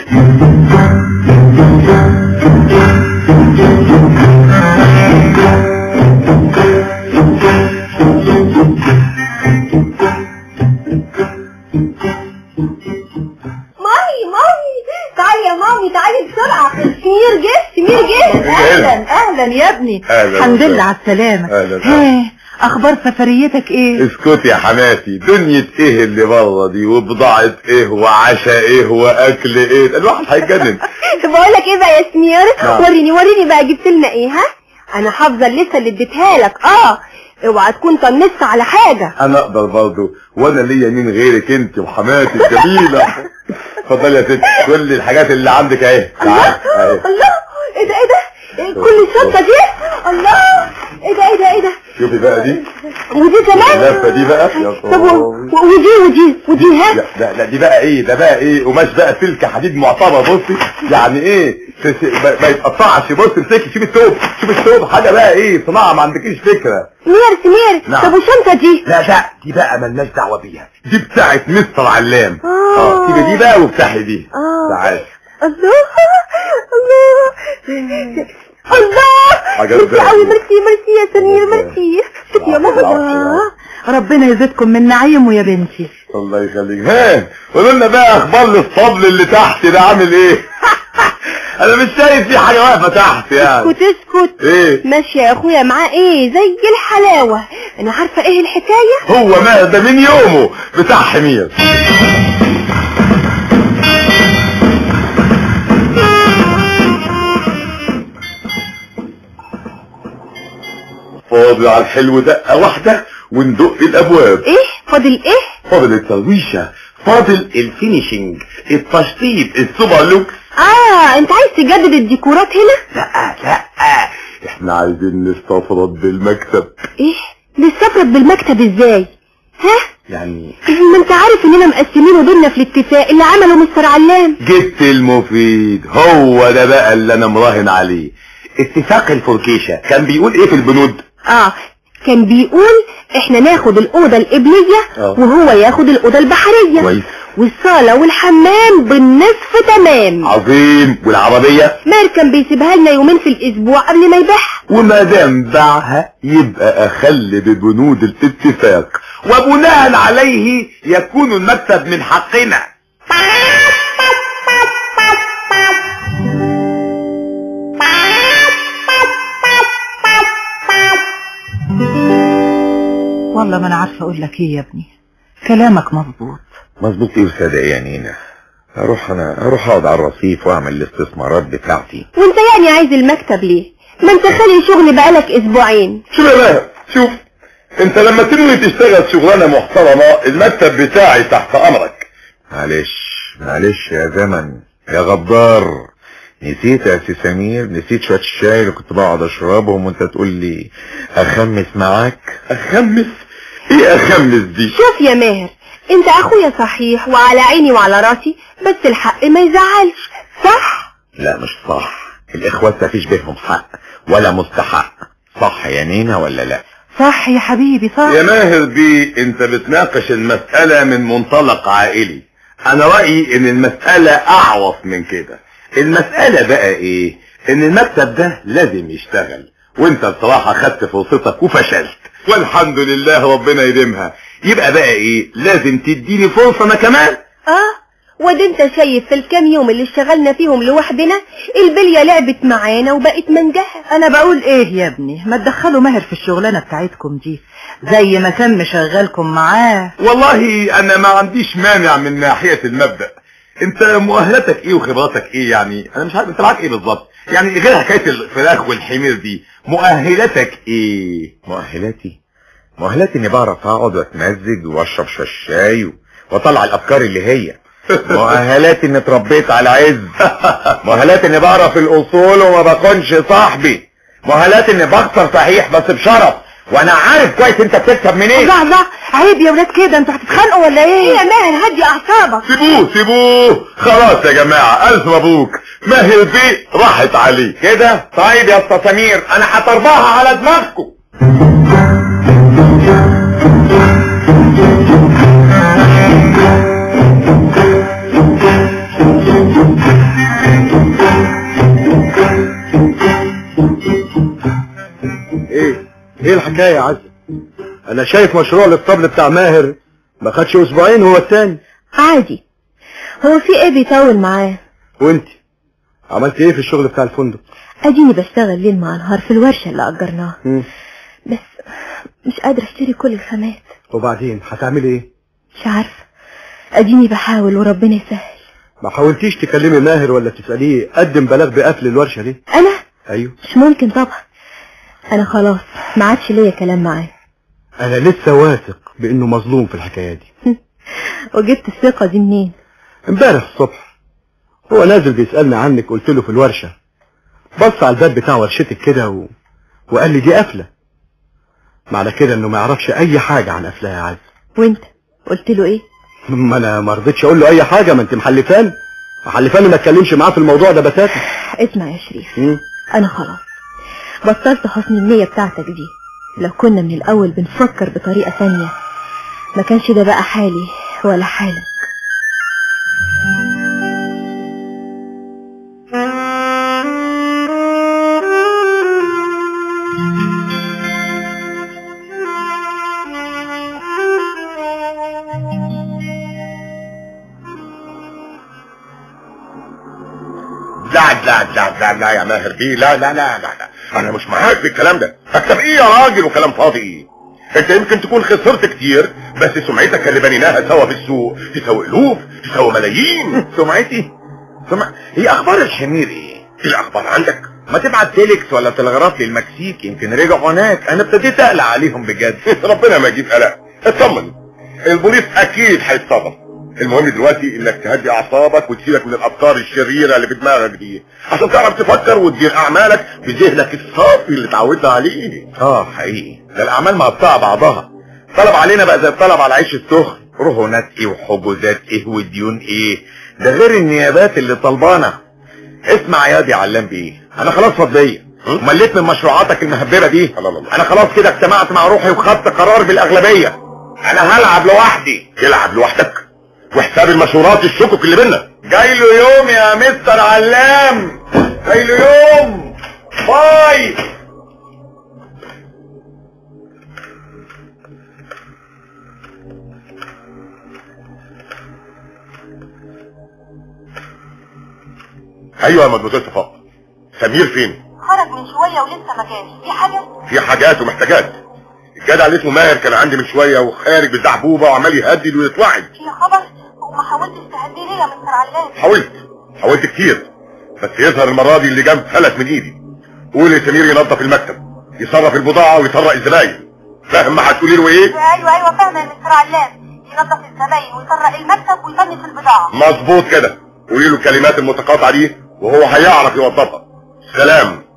Speaker 3: تعالي يا مامي، تعالي بسرعة. سمير جه، سمير جه.
Speaker 4: اهلا اهلا يا ابني. الحمد لله على السلامة. ها اخبار سفريتك ايه؟
Speaker 5: اسكت يا حماتي، دنيا ايه اللي بره دي، وبضاعة ايه، وعشاء ايه، واكل ايه، الواحد هيتجنن.
Speaker 3: بقول لك ايه بقى يا سمير؟ نعم. وريني وريني بقى جبت لنا ايه. ها انا حافظة اللسة اللي اديتها لك. اه اوعى تكون طنشت على حاجة.
Speaker 5: انا اقدر برضه، وانا ليا مين غيرك انت وحماتي الجميلة. اتفضلي يا ستي، كل الحاجات اللي عندك اهي.
Speaker 3: الله الله، ايه ده ايه ده؟ إيه كل الشنطة دي؟ الله، ايه ده ايه ده ايه ده؟
Speaker 5: شوفي بقى دي،
Speaker 3: ودي كمان
Speaker 5: اللفة دي بقى.
Speaker 3: طب ودي ودي ودي ها؟
Speaker 5: لا لا دي بقى ايه، ده بقى ايه، قماش بقى سلك حديد معتبر. بصي يعني ايه ما يتقطعش. بصي امسكي، شوفي الثوب، شوفي الثوب، حاجه بقى ايه صناعه ما عندكيش فكره.
Speaker 3: سمير سمير. نعم. طب والشنطه دي؟
Speaker 5: لا لا دي بقى مالناش دعوه بيها، دي بتاعت مستر علام. اه سيبي دي بقى وافتحي دي. اه تعالي.
Speaker 3: الله الله الله، ميرسي قوي، ميرسي ميرسي يا سمير، ميرسي. شوفي يا ماما،
Speaker 4: ربنا يزيدكم من نعيمه يا بنتي.
Speaker 5: الله يخليك. ها قولوا لنا بقى اخبار الاسطبل اللي تحت ده عامل ايه؟ انا مش شايف في حاجه واقفه تحت يعني.
Speaker 3: اسكت اسكت.
Speaker 5: ايه
Speaker 3: ماشي يا اخويا معاه ايه زي الحلاوه. انا عارفه ايه الحكايه.
Speaker 5: هو ما ده من يومه بتاع حمير. فاضل على الحلو دقه واحده وندق الابواب.
Speaker 3: ايه فاضل ايه؟
Speaker 5: فاضل الترويشه، فاضل الفينيشنج، التشطيب، السوبر لوكس.
Speaker 3: اه انت عايز تجدد الديكورات هنا؟
Speaker 5: لا لا احنا عايزين نستفرد بالمكتب.
Speaker 3: ايه نستفرد بالمكتب ازاي؟ ها
Speaker 5: يعني
Speaker 3: ما انت عارف اننا مقسمينه بينا في الاتفاق اللي عمله مستر علام.
Speaker 5: جبت المفيد، هو ده بقى اللي انا مراهن عليه. اتفاق الفركيشة كان بيقول ايه في البنود؟
Speaker 3: اه كان بيقول احنا ناخد الاوضه القبليه أوه. وهو ياخد الاوضه البحريه
Speaker 5: كويس،
Speaker 3: والصاله والحمام بالنصف تمام.
Speaker 5: عظيم. والعربيه
Speaker 3: ماهر كان بيسيبها لنا يومين في الاسبوع قبل ما يبيعها،
Speaker 5: وما دام باعها يبقى اخلي ببنود الاتفاق، وبناء عليه يكون المكتب من حقنا.
Speaker 4: والله ما انا عارفه اقول لك ايه يا ابني، كلامك مظبوط.
Speaker 2: مظبوط ايه وصادق يا نينا؟ اروح انا اروح اقعد على الرصيف واعمل الاستثمارات بتاعتي.
Speaker 3: وانت يعني عايز المكتب ليه؟ ما انت خالي شغل بقالك اسبوعين.
Speaker 5: شوف يا ماهر، شوف انت لما تنوي تشتغل شغلانه محترمه المكتب بتاعي تحت امرك.
Speaker 2: معلش معلش يا زمن يا غدار، نسيت يا سي سمير، نسيت شويه الشاي اللي كنت بقعد اشربهم وانت تقول لي اخمس معاك.
Speaker 5: اخمس؟ ايه اخمس دي؟
Speaker 3: شوف يا ماهر، انت اخويا صحيح وعلى عيني وعلى راسي، بس الحق ما يزعلش، صح؟
Speaker 2: لا مش صح، الاخوات مفيش بينهم حق ولا مستحق، صح يا نينا ولا لا؟
Speaker 4: صح يا حبيبي صح.
Speaker 5: يا ماهر بيه انت بتناقش المسألة من منطلق عائلي، انا رأيي ان المسألة اعوص من كده. المسألة بقى ايه؟ ان المكتب ده لازم يشتغل، وانت بصراحة خدت فرصتك وفشلت، والحمد لله ربنا يديمها. يبقى بقى ايه؟ لازم تديني فرصة انا كمان.
Speaker 3: اه وده انت شايف في الكام يوم اللي اشتغلنا فيهم لوحدنا البلية لعبت معانا وبقت منجحة.
Speaker 4: انا بقول ايه يا ابني، ما تدخلوا ماهر في الشغلانة بتاعتكم دي زي ما كان مشغلكم معاه.
Speaker 5: والله انا ما عنديش مانع من ناحية المبدأ. انت مؤهلاتك ايه وخبراتك ايه؟ يعني انا مش عارف انت معاك ايه بالظبط، يعني غير حكاية الفراخ والحمير دي، مؤهلاتك ايه؟
Speaker 2: مؤهلاتي مؤهلاتي اني بعرف اقعد واتمزج واشرب شوية شاي واطلع الافكار اللي هي. مؤهلاتي اني اتربيت على عز. مؤهلاتي اني بعرف الاصول وما بكونش صاحبي. مؤهلاتي اني بخسر صحيح بس بشرف وانا عارف كويس انت بتكسب منين.
Speaker 4: لحظة، عيب يا ولاد كده، انتوا هتتخانقوا ولا ايه؟
Speaker 3: يا ماهر هدي اعصابك.
Speaker 5: سيبوه سيبوه خلاص يا جماعة، الف مبروك، ماهر بيه راحت عليه
Speaker 2: كده. طيب يا اسطى سمير انا هطربها على دماغكم.
Speaker 7: ايه ايه الحكاية يا عزة؟ انا شايف مشروع الاسطبل بتاع ماهر ما خدش اسبوعين هو الثاني.
Speaker 3: عادي، هو في ايه بيطول معاه؟
Speaker 7: وانت عملت ايه في الشغل بتاع الفندق؟
Speaker 3: اديني بشتغل ليل مع نهار في الورشة اللي اجرناها، بس مش قادرة اشتري كل الخامات.
Speaker 7: وبعدين هتعملي ايه؟
Speaker 3: مش عارفة، اديني بحاول وربنا يسهل.
Speaker 7: ما حاولتيش تكلمي ماهر ولا تسأليه قدم بلاغ بقفل الورشة ليه؟
Speaker 3: انا؟
Speaker 7: ايوه.
Speaker 3: مش ممكن طبعا، انا خلاص ما عادش ليا كلام معاه.
Speaker 7: انا لسه واثق بانه مظلوم في الحكاية دي.
Speaker 3: وجبت الثقة دي منين؟
Speaker 7: امبارح الصبح هو نازل بيسألني عنك، قلت له في الورشة، بص على الباب بتاع ورشتك كده و... وقال لي دي قفلة. معنى كده انه ما يعرفش اي حاجة عن قفلها يا عز.
Speaker 3: وانت قلت له ايه؟
Speaker 7: ما انا ما رضيتش اقول له اي حاجة، ما انت محلفان محلفان ما اتكلمش معاه في الموضوع ده بتاتا.
Speaker 3: اسمع يا شريف،
Speaker 7: م?
Speaker 3: انا خلاص بطلت حسن النية بتاعتك دي. لو كنا من الاول بنفكر بطريقة ثانية ما كانش ده بقى حالي ولا حالك.
Speaker 1: لا لا لا لا لا يا ماهر بيه، لا لا لا لا لا انا مش معاك في الكلام ده. اكتب ايه يا راجل وكلام فاضي ايه؟ انت يمكن تكون خسرت كتير، بس سمعتك اللي بنيناها سوا في السوق تساوي الوف، تساوي ملايين.
Speaker 2: سمعتي؟ سمع... هي اخبار الحمير ايه؟
Speaker 1: ايه الاخبار عندك؟
Speaker 2: ما تبعت تيليكس ولا تلغراف للمكسيك، يمكن رجعوا هناك. انا ابتديت اقلق عليهم بجد.
Speaker 1: ربنا ما يجيب قلق، اطمن البوليس اكيد هيتصرف. المهم دلوقتي انك تهدي اعصابك وتسيبك من الافكار الشريره اللي في دماغك دي، عشان تعرف تفكر وتدير اعمالك بذهنك الصافي اللي اتعودت عليه.
Speaker 2: اه حقيقي، ده الاعمال مقطعه بعضها. طلب علينا بقى زي الطلب على عيش السخن، رهونات ايه وحجوزات ايه وديون ايه، ده غير النيابات اللي طلبانه. اسمع يا دي علام بيه، انا خلاص فضيه مليت من مشروعاتك المهببه دي. انا خلاص كده اجتمعت مع روحي وخدت قرار بالاغلبيه. انا هلعب لوحدي.
Speaker 1: تلعب لوحدك؟ وحساب المشورات الشكك اللي بينا
Speaker 2: جاي له يوم يا مستر علام، جاي له يوم. باي.
Speaker 1: ايوه يا مدموزيل صفاء، سمير فين؟
Speaker 3: خرج من شوية ولسه ما جاش. في حاجة؟
Speaker 1: في حاجات ومحتاجات. الجدع اللي اسمه ماهر كان عندي من شويه وخارج بالزعبوبه وعمال يهدد ويتوعد.
Speaker 3: يا خبر، وما حاولتش تهدي ليه يا مستر علام؟
Speaker 1: حاولت حاولت كتير، بس يظهر المره دي اللي جنب فلت من ايدي. قول لسمير ينظف المكتب، يصرف البضاعه ويطرق الزباين. فاهم ما هتقولي له ايه؟
Speaker 3: ايوه ايوه فاهمه يا مستر علام، ينظف الزباين ويطرق المكتب ويطنش البضاعه.
Speaker 1: مظبوط كده، قولي له الكلمات المتقاطعه دي وهو هيعرف يوظفها. سلام.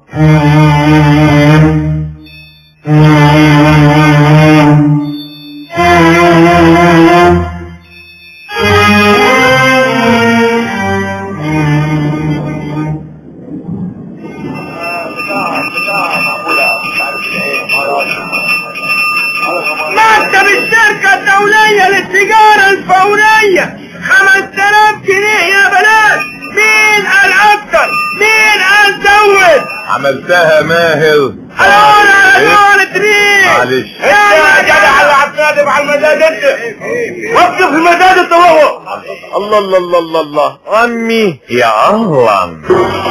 Speaker 2: مكتب الشركة الدولية للتجارة الفورية، خمس تلاف جنيه يا بلاش. مين قال اكتر؟ مين قال زود؟
Speaker 5: عملتها ماهر.
Speaker 2: انا انا تريد.
Speaker 5: معلش
Speaker 2: يا جدع اللي هتنادب على المداد انت. وقف المداد انت وهو.
Speaker 5: الله الله الله الله الله عمي يا اهلا.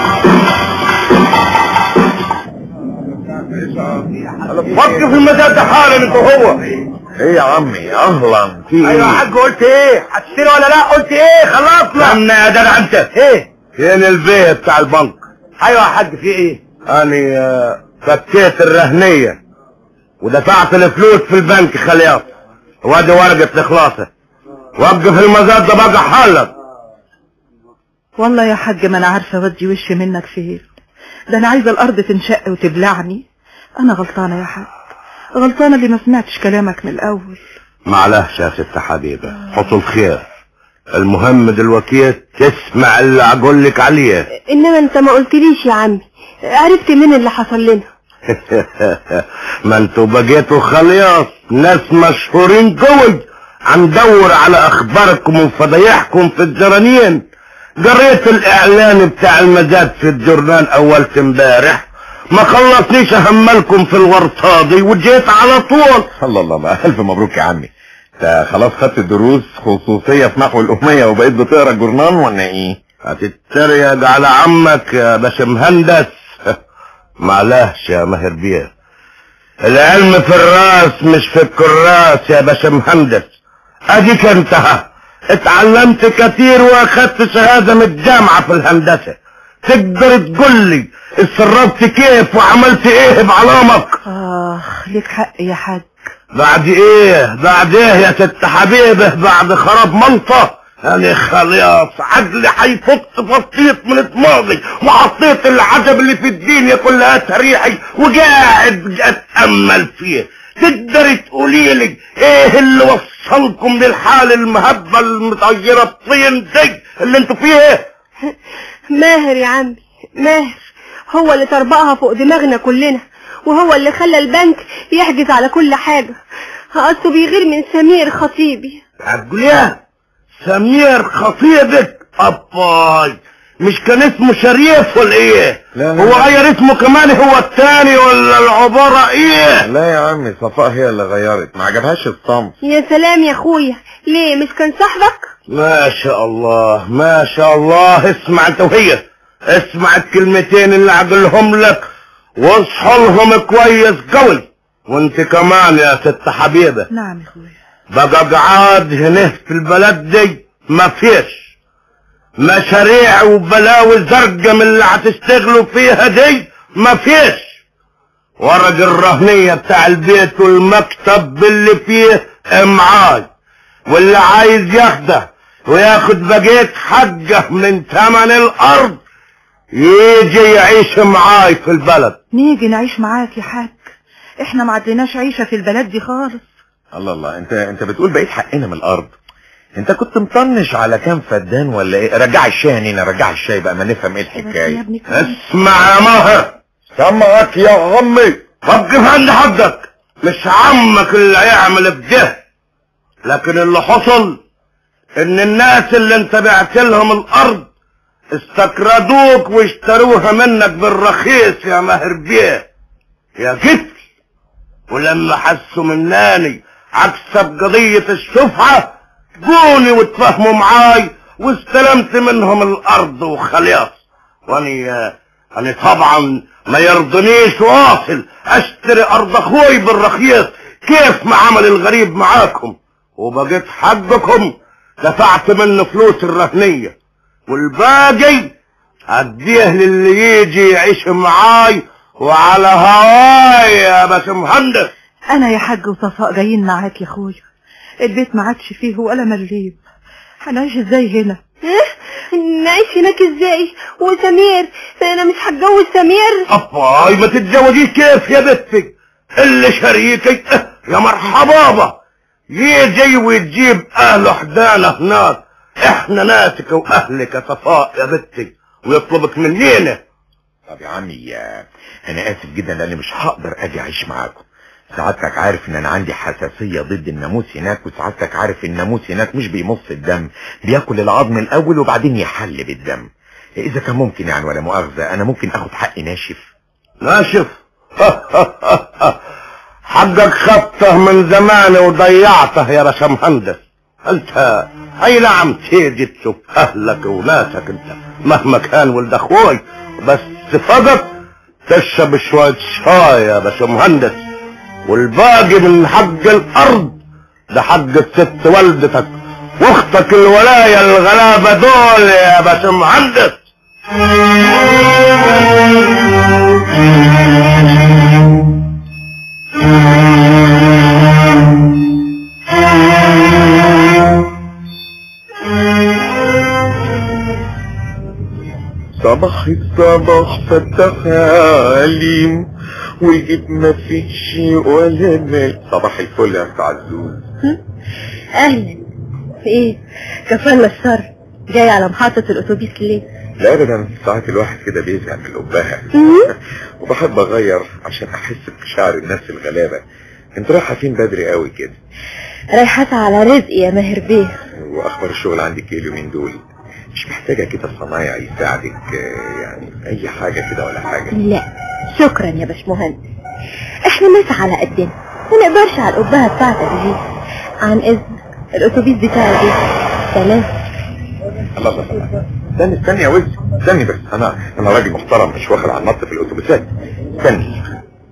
Speaker 2: وقف المداد ده حالا انت وهو.
Speaker 5: ايه يا عمي اهلا. في
Speaker 2: ايوه يا حاج، قلت ايه؟ هتشتري ولا لا؟ قلت ايه؟ خلصنا. استنى يا جدع انت. ايه؟
Speaker 5: فين البيه بتاع البنك؟
Speaker 2: ايوه يا حاج، في ايه؟
Speaker 5: اني آه، فكيت الرهنية ودفعت الفلوس في البنك خليط، وادي ورقة الخلاصة. وقف المزاد ده بقى حالك.
Speaker 4: والله يا حاج ما انا عارفه اودي وشي منك فين. ده انا عايزه الارض تنشق وتبلعني. انا غلطانه يا حاج، غلطانة اللي ما سمعتش كلامك من الاول.
Speaker 5: معلش يا ست حبيبة، حصل خير. المهم دلوقتي تسمع اللي اقول لك عليه.
Speaker 3: انما انت ما قلتليش يا عمي، عرفت مين اللي حصل لنا؟
Speaker 5: ما انتوا بقيتوا خلاص ناس مشهورين قوي، هندور على اخباركم وفضايحكم في الجرانين. قريت الاعلان بتاع المزاد في الجورنال اولت امبارح، ما خلصنيش اهملكم في الورطاضي وجيت على طول.
Speaker 2: الله الله الله، الف مبروك يا عمي. انت خلاص خدت دروس خصوصية في نحو الامية وبقيت بتقرا الجورنال ولا ايه؟
Speaker 5: هتتريق على عمك يا باشمهندس. معلش يا ماهر بيه، العلم في الراس مش في الكراس يا باشمهندس. اديك انتهى، اتعلمت كتير واخدت شهادة من الجامعة في الهندسة. تقدر تقول لي اتصرفت كيف وعملت ايه بعلامك؟
Speaker 4: اخ ليك حق يا حاج.
Speaker 5: بعد ايه بعد ايه يا ست حبيبه؟ بعد خراب منطقة انا خلاص عقلي هيفك فطيط من دماغي، وحطيت العجب اللي في الدنيا كلها تريحي وقاعد اتامل فيه. تقدري تقولي لي ايه اللي وصلكم للحال المهبه المطيره الطين دي اللي انتوا فيها؟
Speaker 3: ماهر يا عمي، ماهر هو اللي طربقها فوق دماغنا كلنا، وهو اللي خلى البنك يحجز على كل حاجة. اصله بيغير من سمير خطيبي.
Speaker 5: هتقول ايه؟ سمير خطيبك؟ اباي مش كان اسمه شريف ولا ايه؟
Speaker 2: لا لا
Speaker 5: هو
Speaker 2: لا.
Speaker 5: غير اسمه كمان هو التاني ولا العبارة ايه؟
Speaker 2: لا يا عمي، صفاء هي اللي غيرت، ما عجبهاش الصمت.
Speaker 3: يا سلام يا اخويا، ليه مش كان صاحبك؟
Speaker 5: ما شاء الله ما شاء الله. اسمع انت وهي، اسمع الكلمتين اللي هقولهم لك واصحى لهم كويس قوي. وانت كمان يا ست حبيبه.
Speaker 4: نعم يا اخويا.
Speaker 5: بقى قعاد هنا في البلد دي ما فيش مشاريع وبلاوي زرقة من اللي هتشتغلوا فيها دي، ما فيش. ورق الرهنية بتاع البيت والمكتب اللي فيه معاي، واللي عايز ياخده وياخد بقيت حقه من ثمن الارض يجي يعيش معاي في البلد.
Speaker 4: نيجي نعيش معاك يا حاج، احنا ما عدناش عيشة في البلد دي خالص.
Speaker 2: الله الله، انت انت بتقول بقيت حقنا من الارض؟ انت كنت مطنش على كام فدان ولا ايه؟ رجع الشاي هنا، رجع الشاي بقى ما نفهم ايه الحكايه.
Speaker 5: اسمع يا ماهر، سمعك يا عمي، وقف عند حدك. مش عمك اللي هيعمل بده، لكن اللي حصل ان الناس اللي انت بعت لهم الارض استكردوك واشتروها منك بالرخيص يا ماهر بيه يا قتل. ولما حسوا مناني عكسب قضية الشفعة جوني واتفاهموا معاي واستلمت منهم الارض وخلاص. واني انا طبعا ما يرضنيش واصل اشتري ارض اخوي بالرخيص كيف ما عمل الغريب معاكم، وبقيت حقكم دفعت منه فلوس الرهنية، والباقي اديه للي يجي يعيش معاي وعلى هواي يا باشمهندس.
Speaker 4: انا يا حاج وصفاء جايين معاك يا اخويا، البيت ما عادش فيه ولا مليم، هنعيش ازاي هنا؟
Speaker 3: ايه نعيش هناك ازاي؟ وسمير انا مش هتجوز سمير.
Speaker 5: اباي ما تتجوزيش كيف يا بنتي؟ اللي شريكي يا مرحبا يجي ويجيب اهله حدانا هناك، احنا ناسك واهلك يا صفاء يا بنتي ويطلبك منينا.
Speaker 2: طب يا عمي انا اسف جدا لاني مش هقدر اجي اعيش معاكم. سعادتك عارف ان انا عندي حساسية ضد الناموس هناك، وسعادتك عارف الناموس هناك مش بيمص الدم، بياكل العظم الاول وبعدين يحل بالدم. اذا كان ممكن يعني ولا مؤاخذة انا ممكن اخد حقي ناشف.
Speaker 5: ناشف؟ حقك خدته من زمان وضيعته يا باشمهندس. انت اي نعم تيجي تشوف اهلك وناسك انت مهما كان ولد اخوي، بس فقط تشرب شوية شاي يا باشمهندس، والباقي من حق الارض ده حق الست والدتك واختك الولاية الغلابة دول يا باشمهندس.
Speaker 2: صباح الصباح فتح يا عليم والجيب ما فيش ولا مال. صباح الفل يا أخت عزوز.
Speaker 3: اهلا. ايه كفالة الشر، جاي على محطة الاتوبيس ليه؟
Speaker 2: لا ابدا، ساعات الواحد كده بيزهق من الأبهة وبحب اغير عشان احس بمشاعر الناس الغلابة. انت رايحة فين بدري قوي كده؟
Speaker 3: رايحة على رزق يا ماهر بيه.
Speaker 2: واخبار الشغل عندك ايه اليومين دول؟ مش محتاجة كده صنايع يساعدك يعني اي حاجة كده ولا حاجة؟
Speaker 3: لا شكرا يا باشمهندس، احنا ناس على قدنا ما نقدرش على الأبهة بتاعتك دي. عن اذنك الاتوبيس بتاعي دي. سلام.
Speaker 2: الله الله الله، استني استني يا وزي، استني بس، انا انا راجل محترم مش واخد على النط في الاتوبيسات. استني.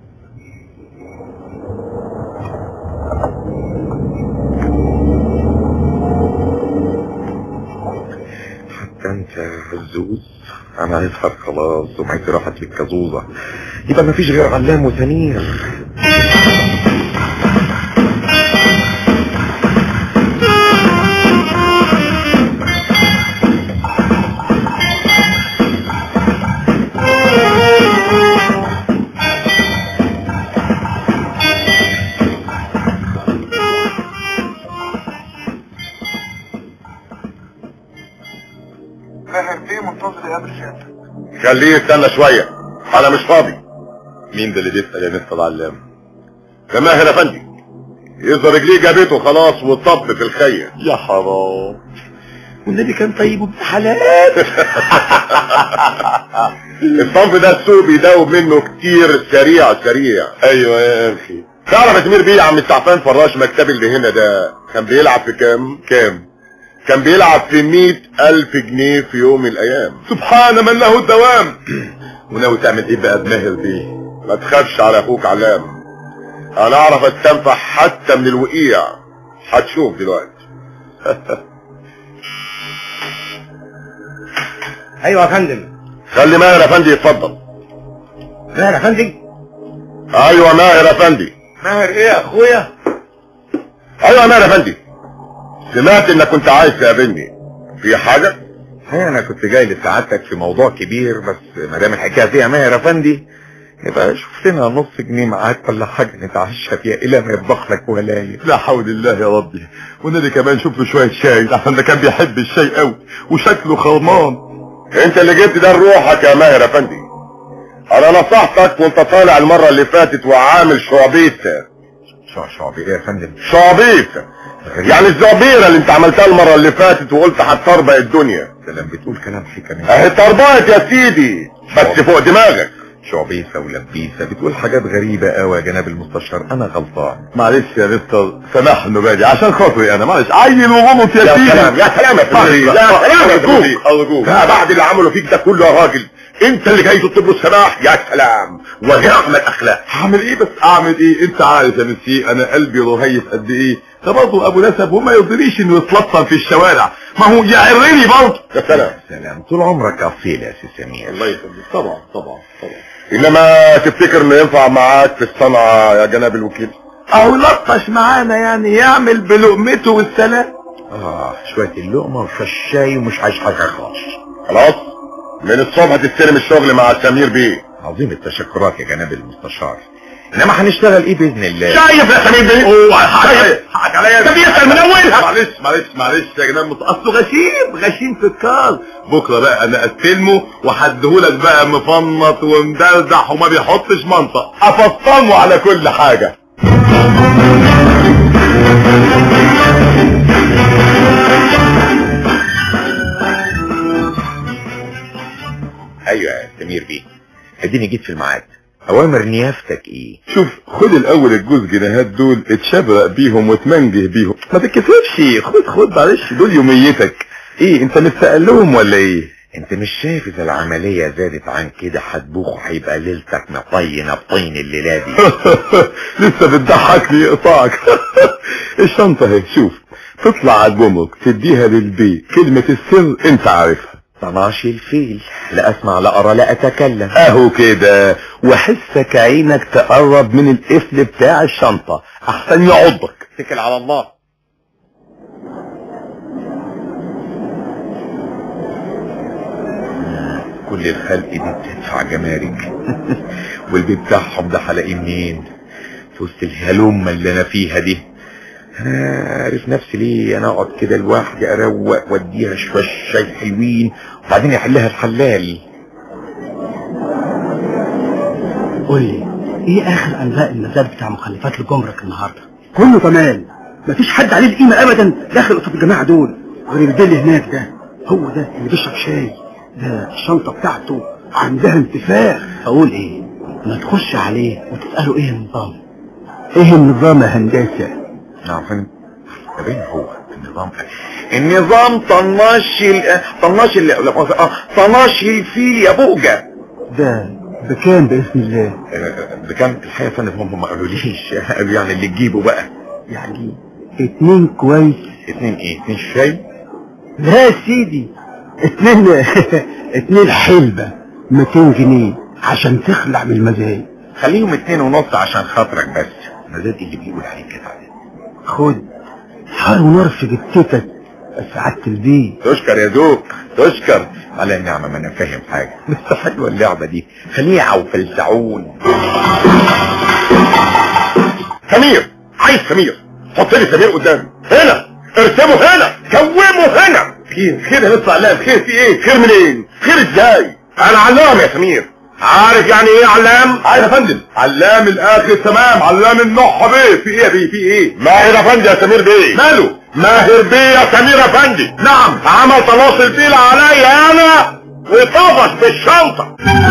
Speaker 2: حتى انت عزوز، انا هسهر خلاص ومعيتي راحت للكازوزة، يبقى مفيش غير علام وسمير.
Speaker 8: ماهر بيه منتظر يقابل سيادتك.
Speaker 1: خليه يستنى شوية، انا مش فاضي.
Speaker 5: مين ده اللي بيسأل يا مستر علام؟
Speaker 1: ده ماهر افندي، يظهر رجليه جابته خلاص وطب في الخير.
Speaker 5: يا حرام، والنبي كان طيب وابن حلال.
Speaker 1: الصنف ده السوق بيداوب منه كتير سريع سريع.
Speaker 5: ايوه يا اخي.
Speaker 1: تعرف يا سمير بيه يا عم السعفان فراش مكتبي اللي هنا ده كان بيلعب في كام؟
Speaker 5: كام؟
Speaker 1: كان بيلعب في مئة ألف جنيه في يوم من الأيام.
Speaker 5: سبحان من له الدوام. وناوي تعمل ايه بقى بماهر بيه؟
Speaker 1: ما تخافش على اخوك علام، انا اعرف استنفع حتى من الوقيع، هتشوف دلوقتي.
Speaker 8: ايوه يا فندم.
Speaker 1: خلي ماهر افندي يتفضل.
Speaker 8: ماهر يا فندم.
Speaker 1: ايوه ماهر افندي.
Speaker 8: ماهر ايه يا اخويا؟
Speaker 1: ايوه يا ماهر افندي، سمعت انك كنت عايز تقابلني في حاجة؟
Speaker 2: هي انا كنت جاي لسعادتك في موضوع كبير، بس ما دام الحكايه فيها ماهر افندي يبقى شوف لنا نص جنيه معاك ولا حاجه نتعشى فيها الى ما يفضح لك ولايه.
Speaker 5: لا حول الله يا ربي، والنبي كمان شوف له شويه شاي عشان ده كان بيحب الشاي قوي وشكله خرمان.
Speaker 1: انت اللي جبت ده لروحك يا ماهر افندي، انا نصحتك وانت طالع المره اللي فاتت وعامل شعبيت.
Speaker 2: شعبيت يا فندم؟
Speaker 1: شعبيت يعني الزبيرة اللي انت عملتها المرة اللي فاتت وقلت هتطربق الدنيا.
Speaker 2: سلام، بتقول كلام حكمي.
Speaker 1: اهي طربقت يا سيدي بس فوق دماغك.
Speaker 2: شعبيسة ولبيسة، بتقول حاجات غريبة قوي يا جناب المستشار، انا غلطان.
Speaker 5: معلش يا مستر سماح النبادي عشان خاطري انا، معلش عيل وغمط يا سيدي.
Speaker 1: يا سلام يا سلام يا سيدي، يا سلام يا سيدي، ارجوك بعد اللي عمله فيك ده كله يا راجل انت اللي جاي تطلب له السماح. يا سلام ونعم الاخلاق.
Speaker 5: هعمل ايه بس اعمل ايه؟ انت عارف يا مسيء انا قلبي رهيف قد ايه، ده برضه ابو نسب وما يرضينيش انه يتلطم في الشوارع، ما هو يعرني برضه.
Speaker 1: يا سلام
Speaker 2: سلام، طول عمرك اصيل يا سي سمير.
Speaker 1: الله يخليك. طبعا طبعا طبعا. انما تفتكر انه ينفع معاك في الصنعة يا جناب الوكيل؟
Speaker 5: او لطش معانا يعني يعمل بلقمته والسلام.
Speaker 2: اه شوية اللقمة وشاي ومش عايش حاجة خالص.
Speaker 1: خلاص من الصبح تستلم الشغل مع سمير بيه.
Speaker 2: عظيم التشكرات يا جناب المستشار، انما هنشتغل ايه باذن الله؟
Speaker 1: شايف يا سمير بيه؟
Speaker 5: اوه
Speaker 1: شايف حقك عليا انت بيسأل من اولها.
Speaker 5: معلش معلش معلش يا جناب، اصله غشيم غشيم في الكار. بكره بقى انا استلمه وحدهولك بقى مفنط ومدردح وما بيحطش منطق، افطمه على كل حاجه.
Speaker 2: ايوه يا سمير بيه، اديني جيت في الميعاد، اوامر نيافتك ايه؟
Speaker 5: شوف خد الاول الجوز جنيهات دول اتشبرق بيهم وتمنجه بيهم، ما تتكسفش، خد خد معلش دول يوميتك. ايه انت مستقل لهم ولا ايه؟
Speaker 2: انت مش شايف اذا العملية زادت عن كده هتبوخ هيبقى ليلتك مطينة بطين الليلة دي.
Speaker 5: لسه بتضحكني يقطعك. الشنطة اهي شوف، تطلع على الجمرك تديها للبيت، كلمة السر انت عارفها.
Speaker 2: طناشي الفيل، لا اسمع لا ارى لا اتكلم.
Speaker 5: اهو كده، وحسك عينك تقرب من القفل بتاع الشنطة احسن يعضك.
Speaker 2: اتكل على الله. كل الخلق دي بتدفع جمارك والبي بتاعهم ده هلاقيه منين في وسط الهلومه اللي انا فيها دي؟ انا عارف نفسي ليه انا اقعد كده لوحدي اروق واديها شويه شاي حلوين وبعدين يحلها الحلال.
Speaker 8: قول لي ايه اخر انباء المزاد بتاع مخلفات الجمرك النهارده؟ كله تمام، مفيش حد عليه القيمه ابدا داخل قصاد الجماعه دول غير البيل هناك ده. هو ده اللي بيشرب شاي ده، الشنطه بتاعته عندها انتفاخ. اقول ايه؟ ما تخش عليه وتساله ايه النظام؟ ايه النظام يا هندسه؟
Speaker 2: نعم فين باين هو النظام النظام طناش ال طناش ال اه طناش الفيل يا بوجه.
Speaker 8: ده بكام باذن الله؟
Speaker 2: بكام الحقيقه يا فندم؟ هم ما قالوليش، قالوا يعني اللي تجيبه بقى.
Speaker 8: يعني اتنين كويس.
Speaker 2: اتنين ايه؟ اتنين شاي؟
Speaker 8: لا يا سيدي، اتنين اتنين حلبة ميتين جنيه عشان تخلع من المزاج.
Speaker 2: خليهم اتنين ونص عشان خاطرك بس. مزاج اللي بيقول عليك كده.
Speaker 8: خد حار ونار في جتتك سعادة البيت.
Speaker 2: تشكر يا ذوق، تشكر على النعمة. ما انا فاهم حاجة بس حلوة اللعبة دي، خليها وفلسعون.
Speaker 1: سمير، عايز سمير، حط لي سمير قدامي هنا، ارسمه هنا، كومه هنا. خير خير يا لسه علام، خير في ايه؟ خير منين؟ خير ازاي؟ انا علام يا سمير. عارف يعني ايه علام؟ عارف يا فندم، علام الاخر تمام، علام النح بيه. في ايه يا بيه؟ في ايه؟ ماهر يا فندم يا سمير بيه. ماله؟ ماهر بيه يا سمير يا فندم. نعم، عمل طلاس الفيل عليا انا وطفش بالشنطه.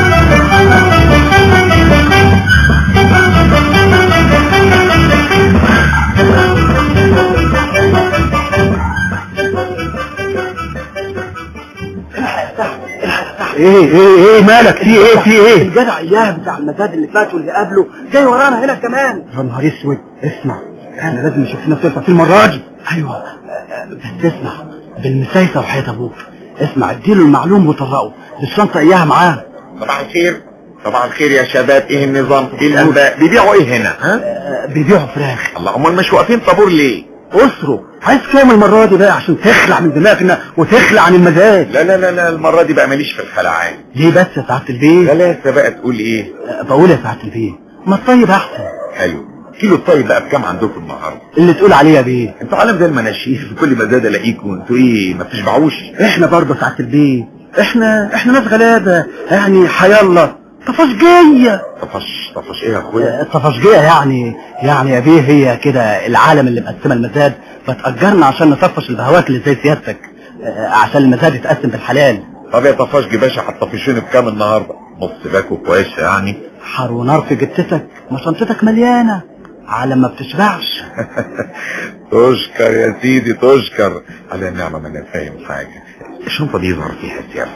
Speaker 8: ايه ايه ايه مالك؟ في ايه في ايه؟ الجدع اياه بتاع المزاد اللي فات واللي قبله جاي ورانا هنا كمان. يا نهار اسود. اسمع، احنا لازم نشوف لنا صرفه في المره دي. ايوه بس اسمع، بالمسايسه وحياه ابوك. اسمع، اديله المعلوم وطرقه، الشنطه اياها معاه.
Speaker 2: صباح الخير. صباح الخير يا شباب. ايه النظام؟ ايه الانباء؟ بيبيعوا ايه هنا؟ ها؟
Speaker 8: أه بيبيعوا فراخ.
Speaker 2: الله، امال مش واقفين طابور ليه؟
Speaker 8: اسره عايز كام المره دي بقى عشان تخلع من دماغنا وتخلع عن المزاج؟
Speaker 2: لا لا لا لا المره دي بقى ماليش في الخلعان.
Speaker 8: ليه بس يا سعاده البيت؟
Speaker 2: لا لا بقى تقول ايه؟
Speaker 8: أه بقول يا سعاده البيت ما الطيب احسن.
Speaker 2: حلو. كيلو الطيب بقى بكام عندكم النهارده؟
Speaker 8: اللي تقول عليه يا بيه.
Speaker 2: انتوا عالم زي المناشير، في كل مزاد الاقيكم انتوا ايه ما بتشبعوش؟
Speaker 8: احنا برضه سعاده البيت، احنا احنا ناس غلابه يعني. حيالله طفشجية.
Speaker 2: طفش طفش ايه يا اخويا؟
Speaker 8: طفشجية يعني يعني يا بيه هي كده العالم اللي مقسمه المزاد بتأجرنا عشان نطفش البهوات اللي زي سيادتك عشان المزاد يتقسم بالحلال.
Speaker 2: طب يا طفشجي باشا هتطفشوني بكام النهارده؟ نص باكو كويس يعني؟
Speaker 8: حر ونار في جتتك، ما شنطتك مليانه على ما بتشبعش.
Speaker 2: تشكر يا سيدي تشكر على النعمه. ما انا فاهم حاجه. الشنطه دي ظهر فيها سيف.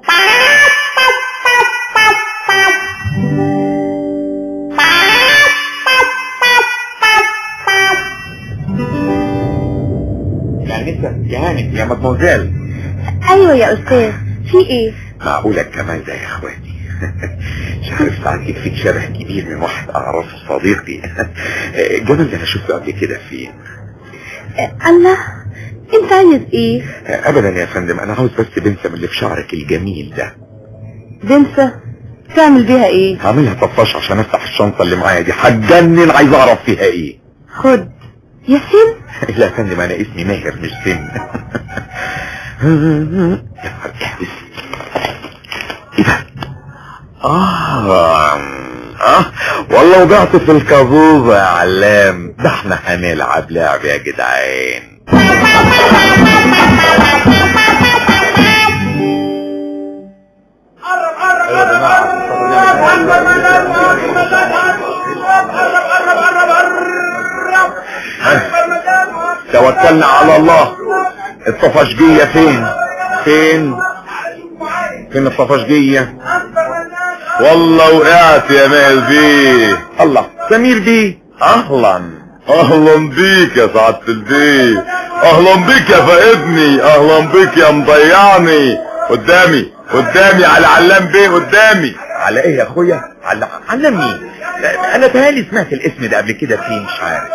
Speaker 2: يا هاني يا مدموزيل.
Speaker 3: ايوه يا استاذ، في ايه؟
Speaker 2: معقولة الجمال ده يا اخواتي؟ مش عارف ساعات يكفيك شبه كبير من واحد اعرفه صديقي. الجمال ده انا شفته قبل كده فين؟
Speaker 3: الله، انت عايز ايه؟
Speaker 2: ابدا يا فندم، انا عاوز بس بنسة من اللي في شعرك الجميل ده.
Speaker 3: بنسة؟ تعمل بيها ايه؟
Speaker 2: هعملها طفاش عشان افتح الشنطة اللي معايا دي، هتجنن عايز اعرف فيها ايه.
Speaker 3: خد يا سن.
Speaker 2: لا يا فندم انا اسمي ماهر مش سن. يا نهار احبس. ايه ده؟ اه اه والله وضعت في الكازوزة يا علام. ده احنا هنلعب لعب يا جدعان. توكلنا على الله. الطفشجية فين؟ فين؟ فين الطفشجية؟
Speaker 1: والله وقعت يا مال بيه.
Speaker 2: الله، سمير بيه. اهلا
Speaker 1: اهلا بيك يا سعادة البيه. اهلا بيك يا فائدني. اهلا بيك يا مضيعني. قدامي قدامي على علام بيه قدامي.
Speaker 2: على ايه يا اخويا؟ على علام مين؟ انا تهالي سمعت الاسم ده قبل كده فين مش عارف.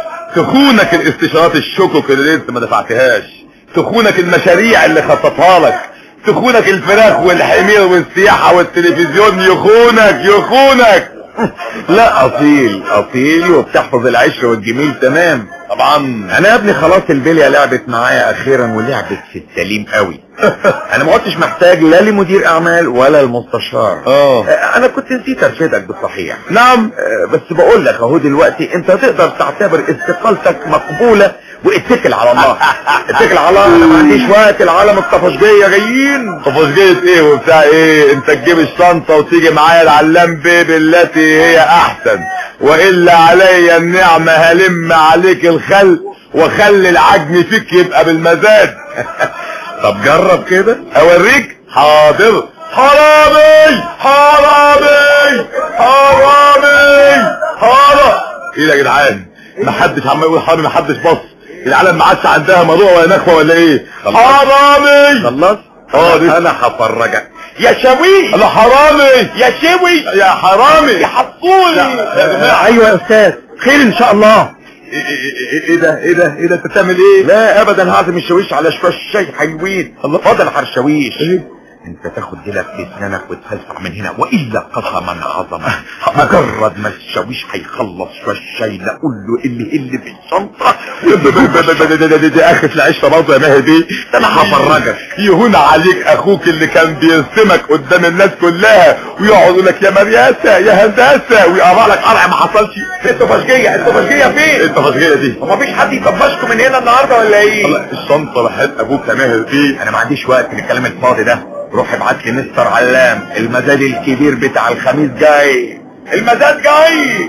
Speaker 1: تخونك الاستشارات الشكك اللي انت ما دفعتهاش، تخونك المشاريع اللي خططها لك،
Speaker 5: تخونك الفراخ والحمير والسياحة والتلفزيون يخونك يخونك. لا اصيل اصيل وبتحفظ العشر والجميل تمام. طبعا انا يا ابني خلاص البليه لعبت معايا اخيرا ولعبت في السليم قوي. انا ما كنتش محتاج لا لمدير اعمال ولا المستشار. اه انا كنت نسيت ارشدك بالصحيح. نعم بس بقول لك اهو دلوقتي انت تقدر تعتبر استقالتك مقبوله واتكل على الله. اتكل على الله. انا ما عنديش وقت. العالم الطفشجيه جايين. طفشجيه ايه وبتاع ايه؟ انت تجيب الشنطه وتيجي معايا العلام بيبي التي هي احسن، والا علي النعمه هلم عليك الخل وخلي العجن فيك يبقى بالمزاج. طب جرب كده اوريك. حاضر. حرامي حرامي حرامي حرامي. ايه يا جدعان؟ محدش عمال يقول حرامي، محدش بص. العالم ما عادش عندها موضوع ولا نخوه ولا ايه؟ حرامي. خلص. اه انا هفرجك يا شوي. انا حرامي يا شوي يا حرامي يا حطولي.
Speaker 8: ايوه يا استاذ، خير ان شاء الله.
Speaker 5: ايه ايه ايه ده ايه ده ايه ده انت بتعمل ايه؟ لا ابدا هعزم الشاويش على شويه شاي حلوين. الله فاضل حرشاويش. ايه؟ انت تاخد ديلك باسنانك وتفلسع من هنا، والا قسما عظما مجرد ما الشاويش هيخلص شويه الشاي نقول له اللي اللي في الشنطه. دي اخر العشره برضه يا ماهر دي. ده انا هفرجك. يهون عليك اخوك اللي كان بيرسمك قدام الناس كلها ويقعد يقول لك يا مرياسه يا هندسه ويقرا لك قرع ما حصلش. الطفشجيه الطفشجيه فين؟ الطفشجيه دي هو مفيش حد يطفشكم من هنا النهارده ولا ايه؟ الشنطه راحت ابوك يا ماهر دي. انا ما عنديش وقت للكلام الفاضي ده. روح ابعت لي مستر علام، المزاد الكبير بتاع الخميس جاي. المزاد جاي.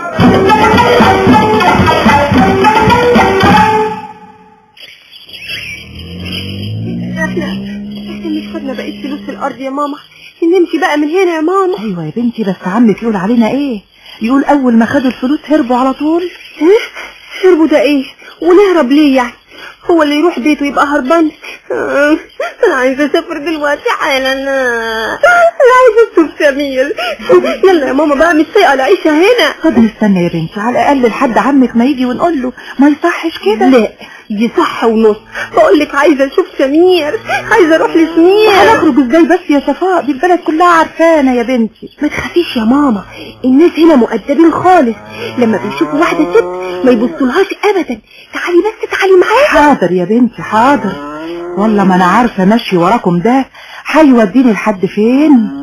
Speaker 3: احنا احنا مش خدنا بقيت فلوس في الارض يا ماما، نمشي بقى من هنا يا ماما.
Speaker 4: ايوه يا بنتي، بس عمك يقول علينا ايه؟ يقول اول ما خدوا الفلوس هربوا على طول.
Speaker 3: ايه هربوا ده ايه؟ ونهرب ليه يعني؟ هو اللي يروح بيته يبقى هربان؟ انا عايزه اسافر دلوقتي حالا. انا عايزه اشوف سمير. يلا يا ماما بقى، مش طايقه العيشه هنا.
Speaker 4: طب نستنى يا بنتي على الاقل لحد عمك ما يجي ونقول له. ما يصحش كده.
Speaker 3: لا دي صح ونص. بقول لك عايزه اشوف سمير، عايزه اروح لسمير.
Speaker 4: هنخرج ازاي بس يا صفاء؟ دي البلد كلها عارفانا يا بنتي.
Speaker 3: ما تخافيش يا ماما، الناس هنا مؤدبين خالص، لما بيشوفوا واحده ست ما يبصولهاش ابدا. تعالي بس تعالي معايا.
Speaker 4: حاضر يا بنتي حاضر. والله ما انا عارفه ماشي وراكم ده هيوديني لحد فين.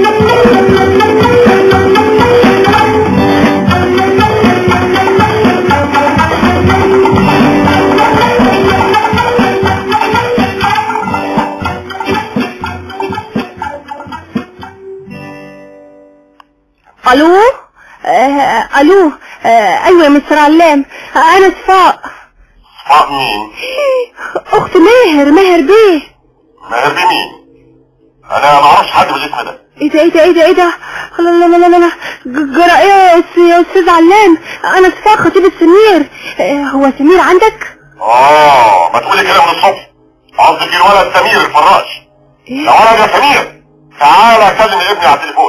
Speaker 3: الو. آه الو. آه ايوه يا مستر علام، انا صفاء.
Speaker 1: صفاء مين؟
Speaker 3: اخت ماهر. ماهر بيه.
Speaker 1: ماهر بيه مين؟ انا ما اعرفش حد بالاسم ده.
Speaker 3: ايه ده ايه ده ايه ده ايه ده؟ لا لا لا لا لا جرى ايه يا استاذ علام؟ انا صفاء خطيب سمير. آه هو سمير عندك؟
Speaker 1: اه ما تقولي كده من الصبح. قصدك الولد سمير الفراش.
Speaker 3: ايه؟
Speaker 1: يا ولد يا سمير تعالى كلم ابني على التليفون.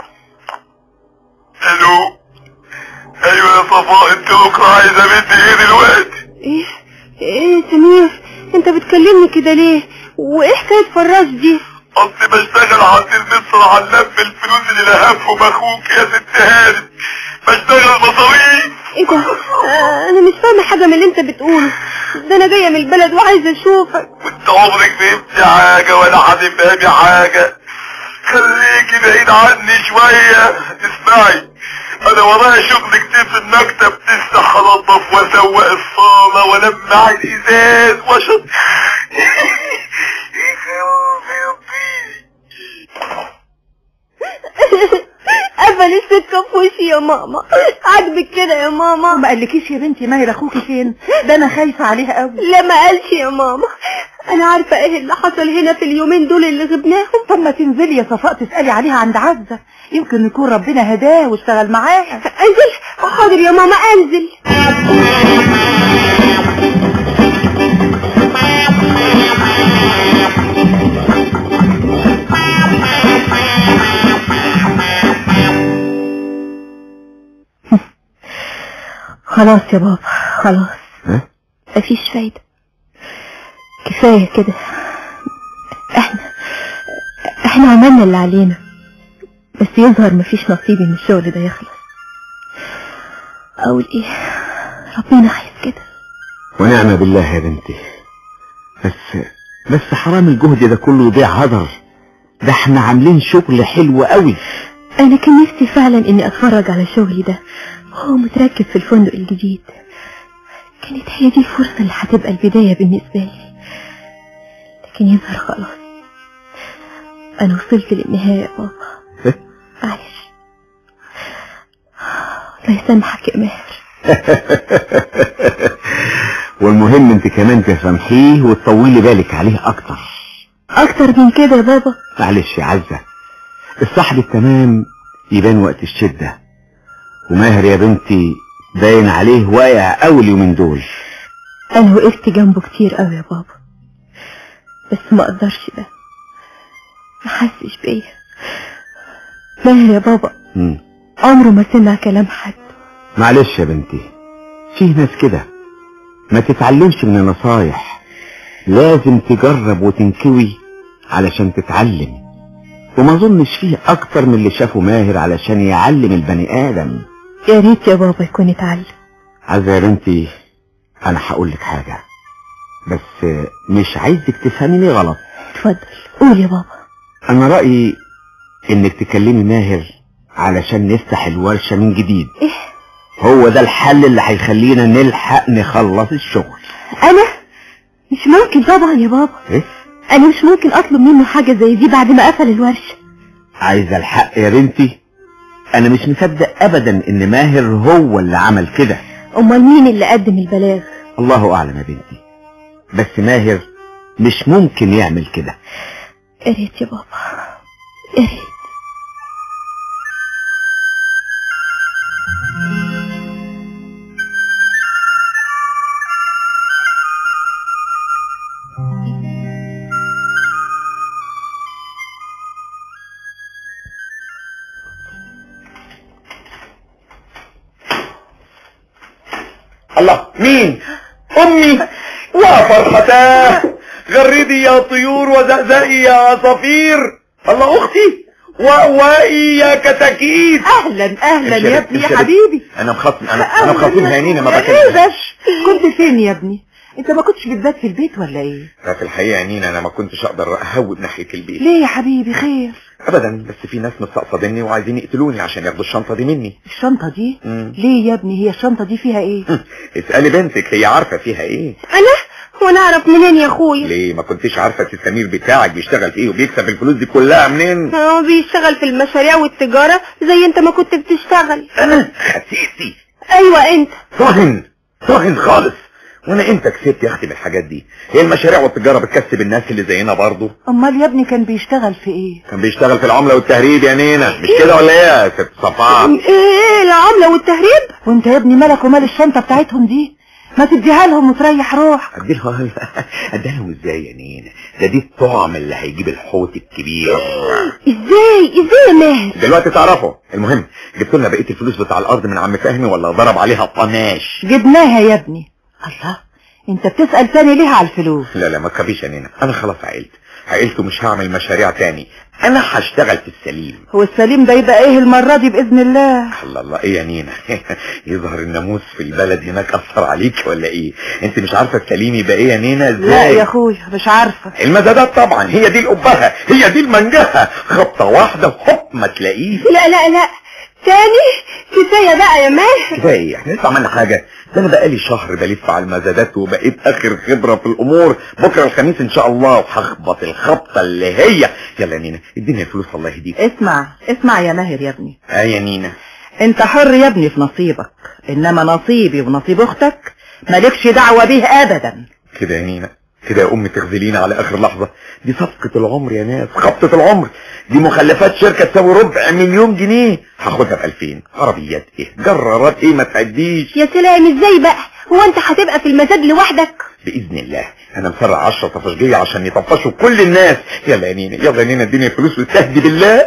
Speaker 1: الو. ايوه يا صفاء، انت بكره عايزه بنتي ايه دلوقتي؟
Speaker 3: ايه ايه سمير انت بتكلمني كده ليه؟ وايه حكايه فراش دي؟
Speaker 1: اصلي بشتغل عند المستر علام في الفلوس اللي لهفهم اخوك يا ست هانم. بشتغل مصاريف.
Speaker 3: ايه ده؟ آه انا مش فاهمه حاجه من اللي انت بتقوله ده. انا جايه من البلد وعايزه اشوفك.
Speaker 1: وانت عمرك فهمتي حاجه ولا هتفهمي حاجه. خليكي بعيد عني شويه. اسمعي، انا ورايا شغل كتير في المكتب، تفتح انضف واسوق الصاله والمع الازاز واشط.
Speaker 3: قفل السكه في وشي يا ماما. عاجبك كده يا ماما؟
Speaker 4: ما قالكيش يا بنتي ماهر اخوكي فين؟ ده انا خايفه عليها قوي.
Speaker 3: لا ما قالش يا ماما. انا عارفه ايه اللي حصل هنا في اليومين دول اللي غبناهم.
Speaker 4: طب ما تنزلي يا صفاء تسالي عليها عند عزه، يمكن يكون ربنا هداه واشتغل معاها.
Speaker 3: انزل. حاضر يا ماما انزل. خلاص يا بابا خلاص. مفيش فايدة. كفاية كده. احنا ادينا عملنا اللي علينا، بس يظهر مفيش نصيبي من الشغل ده يخلص. اقول ايه، ربنا عايز كده.
Speaker 5: ونعم بالله يا بنتي. بس بس حرام الجهد ده كله يضيع هدر. ده احنا عاملين شغل حلو قوي.
Speaker 3: انا كان نفسي فعلا اني اتفرج على شغلي ده وهو متركب في الفندق الجديد. كانت هي دي الفرصة اللي هتبقى البداية بالنسبة لي، لكن يظهر خلاص انا وصلت للنهاية يا بابا. معلش، الله يسامحك يا ماهر.
Speaker 5: والمهم انت كمان تسامحيه وتطولي بالك عليه اكتر
Speaker 3: اكتر من كده يا بابا.
Speaker 5: معلش يا عزة، الصاحب التمام يبان وقت الشدة، وماهر يا بنتي باين عليه واقع قوي اليومين دول.
Speaker 3: انا وقفت جنبه كتير قوي يا بابا، بس ما اقدرش ده، ما حسش بيا. ماهر يا بابا
Speaker 5: مم.
Speaker 3: عمره ما سمع كلام حد.
Speaker 5: معلش يا بنتي، فيه ناس كده ما تتعلمش من النصايح، لازم تجرب وتنكوي علشان تتعلم. وما ظنش فيه اكتر من اللي شافه ماهر علشان يعلم البني ادم.
Speaker 3: يا ريت يا بابا يكون اتعلم.
Speaker 5: عزة يا بنتي، انا هقول لك حاجة بس مش عايزك تفهميني غلط.
Speaker 3: اتفضل قول يا بابا.
Speaker 5: انا رأيي انك تكلمي ماهر علشان نفتح الورشة من جديد.
Speaker 3: ايه؟
Speaker 5: هو ده الحل اللي هيخلينا نلحق نخلص الشغل.
Speaker 3: انا مش ممكن طبعا يا بابا.
Speaker 5: ايه؟
Speaker 3: انا مش ممكن اطلب منه حاجة زي دي بعد ما قفل الورشة.
Speaker 5: عايزة الحق يا بنتي؟ انا مش مصدق ابدا ان ماهر هو اللي عمل كده.
Speaker 3: امال مين اللي قدم البلاغ؟
Speaker 5: الله اعلم يا بنتي، بس ماهر مش ممكن يعمل كده.
Speaker 3: يا ريت يا بابا، يا ريت.
Speaker 1: الله، مين؟ امي. وفرحتاه، غردي يا طيور وزقزقي يا عصافير. الله، اختي وأوائي يا كتاكيت.
Speaker 4: اهلا اهلا يا ابني يا حبيبي.
Speaker 5: انا مخاصم انا انا مخاصم هينينا ما
Speaker 4: ايه
Speaker 5: بكلمش.
Speaker 4: بس كنت فين يا ابني؟ انت ما كنتش بتبات في البيت ولا ايه؟
Speaker 2: في الحقيقة يا نينا انا ما كنتش اقدر اهوب ناحية البيت.
Speaker 4: ليه يا حبيبي خير؟
Speaker 2: ابدا، بس في ناس مستقصديني وعايزين يقتلوني عشان ياخدوا الشنطة دي مني.
Speaker 4: الشنطة دي؟
Speaker 2: مم.
Speaker 4: ليه يا ابني، هي الشنطة دي فيها ايه؟
Speaker 2: اسألي بنتك، هي عارفة فيها ايه.
Speaker 3: انا وانا اعرف منين يا اخويا؟
Speaker 2: ليه ما كنتش عارفة السمير بتاعك بيشتغل في ايه وبيكسب الفلوس دي كلها منين؟
Speaker 3: هو بيشتغل في المشاريع والتجارة زي انت ما كنت بتشتغل.
Speaker 2: انا خسيتي.
Speaker 3: ايوه انت.
Speaker 2: طاهن طاهن خالص. وانا امتى كسبت يا اختي من الحاجات دي؟ هي المشاريع والتجارة بتكسب الناس اللي زينا برضه.
Speaker 4: امال يا ابني كان بيشتغل في ايه؟
Speaker 2: كان بيشتغل في العملة والتهريب يا نينا، مش كده ولا ايه يا ست صفاء؟
Speaker 3: ايه العملة والتهريب؟
Speaker 4: وانت يا ابني مالك ومال الشنطة بتاعتهم دي؟ ما تديها لهم وتريح روح.
Speaker 2: اديلها اديها لهم ازاي يا نينا؟ ده دي الطعم اللي هيجيب الحوت الكبير.
Speaker 3: ازاي ازاي يا ماهر؟
Speaker 2: دلوقتي تعرفوا. المهم جبت لنا بقيه الفلوس بتاع الارض من عم فهمي ولا ضرب عليها طناش؟
Speaker 4: جبناها يا ابني. الله، انت بتسأل تاني ليه على الفلوس؟
Speaker 2: لا لا ما تخافيش يا نينا، انا خلاص عقلت عقلت ومش هعمل مشاريع تاني، انا هشتغل في السليم.
Speaker 4: هو السليم ده يبقى ايه المرة دي بإذن الله؟
Speaker 2: الله الله، ايه يا نينا؟ يظهر الناموس في البلد هناك اثر عليك ولا ايه؟ انت مش عارفه السليم يبقى ايه يا نينا ازاي؟
Speaker 4: لا يا اخويا مش عارفه.
Speaker 2: المزادات طبعا، هي دي القبها، هي دي المنجهه، خبطه واحده وحب ما تلاقيه.
Speaker 3: لا لا لا تاني، كفايه بقى يا ماهر.
Speaker 2: كفايه، احنا لسه عملنا حاجه؟ ده انا بقالي شهر بلف على المزادات وبقيت اخر خبره في الامور. بكره الخميس ان شاء الله وهخبط الخبطه اللي هي. يلا يا نينا اديني الفلوس الله يهديك.
Speaker 4: اسمع اسمع يا ماهر يا ابني.
Speaker 2: اه يا نينا،
Speaker 4: انت حر يا ابني في نصيبك، انما نصيبي ونصيب اختك مالكش دعوه بيه ابدا.
Speaker 2: كده يا نينا، كده يا امي تخذلينا على اخر لحظه. دي صفقه العمر يا ناس، خبطه العمر. دي مخلفات شركه تساوي ربع مليون جنيه هاخدها بألفين. عربيات ايه، جرارات ايه، ما تعديش.
Speaker 3: يا سلام، ازاي بقى؟ هو انت هتبقى في المزاد لوحدك؟
Speaker 2: باذن الله انا مسرع عشرة طفشجيه عشان يطفشوا كل الناس. يلا يا نينا، يلا يا نينا اديني الفلوس واستهدي بالله.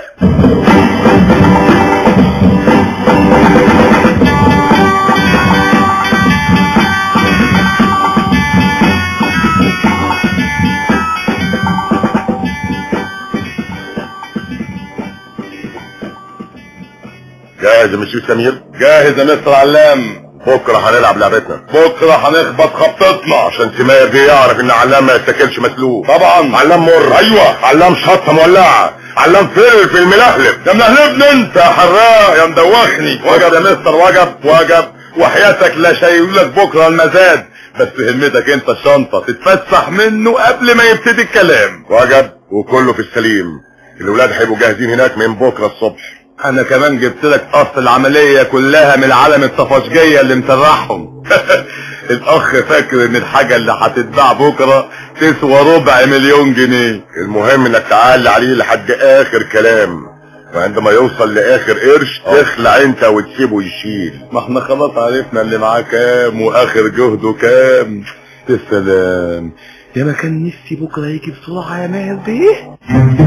Speaker 1: جاهز يا مستر سمير؟ جاهز يا مستر علام. بكره هنلعب لعبتنا، بكره هنخبط خبطتنا عشان سمير دي يعرف ان علام ما يتاكلش مسلوق. طبعا علام مر. ايوه علام شطه مولعه، علام فلفل ملهلب. يا ملهلبني انت يا حراق يا مدوخني. وجب يا مستر، وجب وجب، وحياتك لا شايلولك بكره المزاد، بس همتك انت الشنطه تتفسح منه قبل ما يبتدي الكلام. وجب وكله في السليم. الولاد هيبقوا جاهزين هناك من بكره الصبح. انا كمان جبت لك اصل العمليه كلها من العالم الطفشجيه اللي مسرحهم. الاخ فاكر ان الحاجه اللي هتتباع بكره تسوى ربع مليون جنيه. المهم انك تعلي عليه لحد اخر كلام، وعندما يوصل لاخر قرش تخلع انت وتسيبه يشيل. ما احنا خلاص عرفنا اللي معاه كام واخر جهده كام. يا سلام، يا ما كان نفسي بكره يجي بسرعه يا ماهر بيه.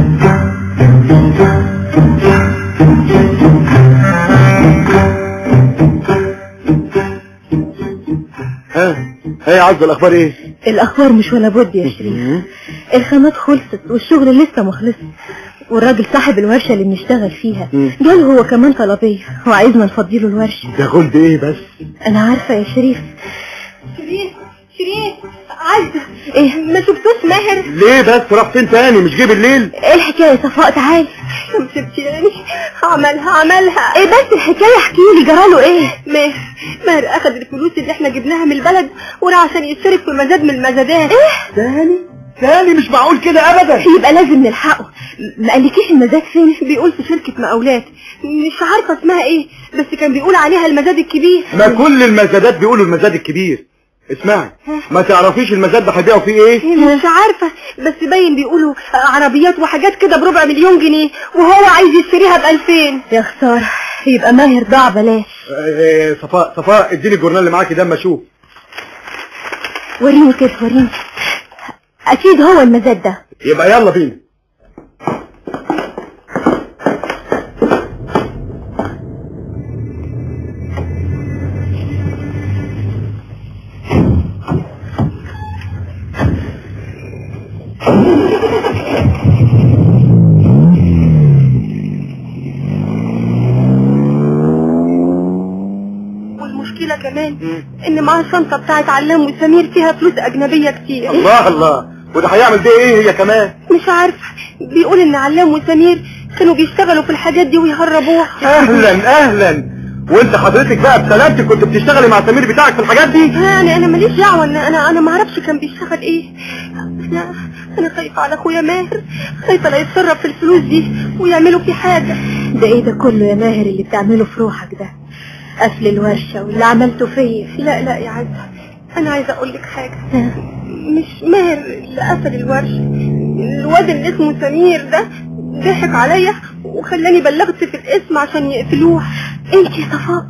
Speaker 7: ها ها يا عزة، الاخبار ايه؟
Speaker 3: الاخبار مش ولا بد يا شريف. الخامات خلصت والشغل لسه مخلص، والراجل صاحب الورشه اللي بنشتغل فيها جاله هو كمان طلبيه وعايزنا نفضيله الورشه.
Speaker 7: ده غلب ايه بس؟
Speaker 3: انا عارفه يا شريف.
Speaker 9: شريف شريف عزة، ايه ما شفتوش ماهر؟
Speaker 7: ليه بس راح فين تاني؟ مش جه بالليل؟
Speaker 3: ايه الحكايه يا صفاء؟ تعالي.
Speaker 9: شفتي يعني عملها عملها
Speaker 3: ايه بس الحكايه؟ احكي لي جراله ايه؟
Speaker 9: ماهر ماهر اخذ الفلوس اللي احنا جبناها من البلد وراح عشان يشترك في مزاد من المزادات.
Speaker 3: ايه
Speaker 7: تاني تاني؟ مش معقول كده ابدا.
Speaker 3: يبقى لازم نلحقه. ما قالكيش المزاد فين؟
Speaker 9: بيقول في شركه مقاولات مش عارفه اسمها ايه، بس كان بيقول عليها المزاد الكبير.
Speaker 7: ما كل المزادات بيقولوا المزاد الكبير. اسمعي، ما تعرفيش المزاد ده هيبيعوا فيه ايه؟
Speaker 9: مش عارفه، بس باين بيقولوا عربيات وحاجات كده بربع مليون جنيه وهو عايز يشتريها بألفين.
Speaker 3: يا خساره، يبقى ماهر ضاع بلاش.
Speaker 7: ايه صفاء صفاء اديني الجورنال اللي معاكي ده اما اشوف.
Speaker 3: وريني كده وريني. اكيد هو المزاد ده.
Speaker 7: يبقى يلا بينا.
Speaker 9: والمشكلة كمان ان معاه الشنطة بتاعت علام وسمير فيها فلوس اجنبية كتير.
Speaker 7: الله الله، وده هيعمل بيه ايه هي كمان؟
Speaker 9: مش عارفة، بيقول ان علام وسمير كانوا بيشتغلوا في الحاجات دي ويهربوها.
Speaker 7: اهلا اهلا، وانت حضرتك بقى بسلامتك كنت بتشتغلي مع سمير بتاعك في الحاجات دي؟
Speaker 9: يعني انا ماليش دعوه، انا انا انا ما اعرفش كان بيشتغل ايه. انا انا خايفه على اخويا ماهر، خايفه لا يتصرف في الفلوس دي ويعملوا فيه حاجه.
Speaker 3: ده ايه ده كله يا ماهر اللي بتعمله في روحك ده؟ قفل الورشه واللي عملته فيا.
Speaker 9: لا لا يا عزة، انا عايزه اقول لك حاجه. مش ماهر اللي قفل الورشه، الواد اللي اسمه سمير ده ضحك عليا وخلاني بلغت في الاسم عشان يقفلوها.
Speaker 3: انت يا صفاء؟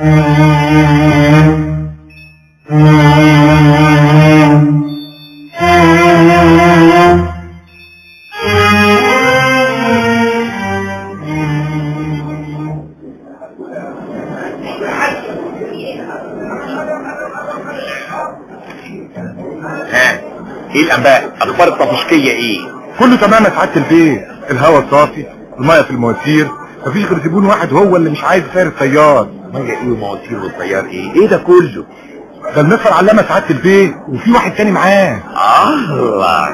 Speaker 2: ها ايه الانباء؟ اخبار الطفشكيه ايه؟
Speaker 5: كله تمام يا سعاده البيت، الهواء صافي، الميه في المواسير، مفيش غير زبون واحد هو اللي مش عايز يسير الطيار.
Speaker 2: ميه ايه ومواسير والطيار ايه؟ ايه ده كله؟
Speaker 5: ده المصر علامه سعاده البيت وفي واحد تاني معاه.
Speaker 2: الله.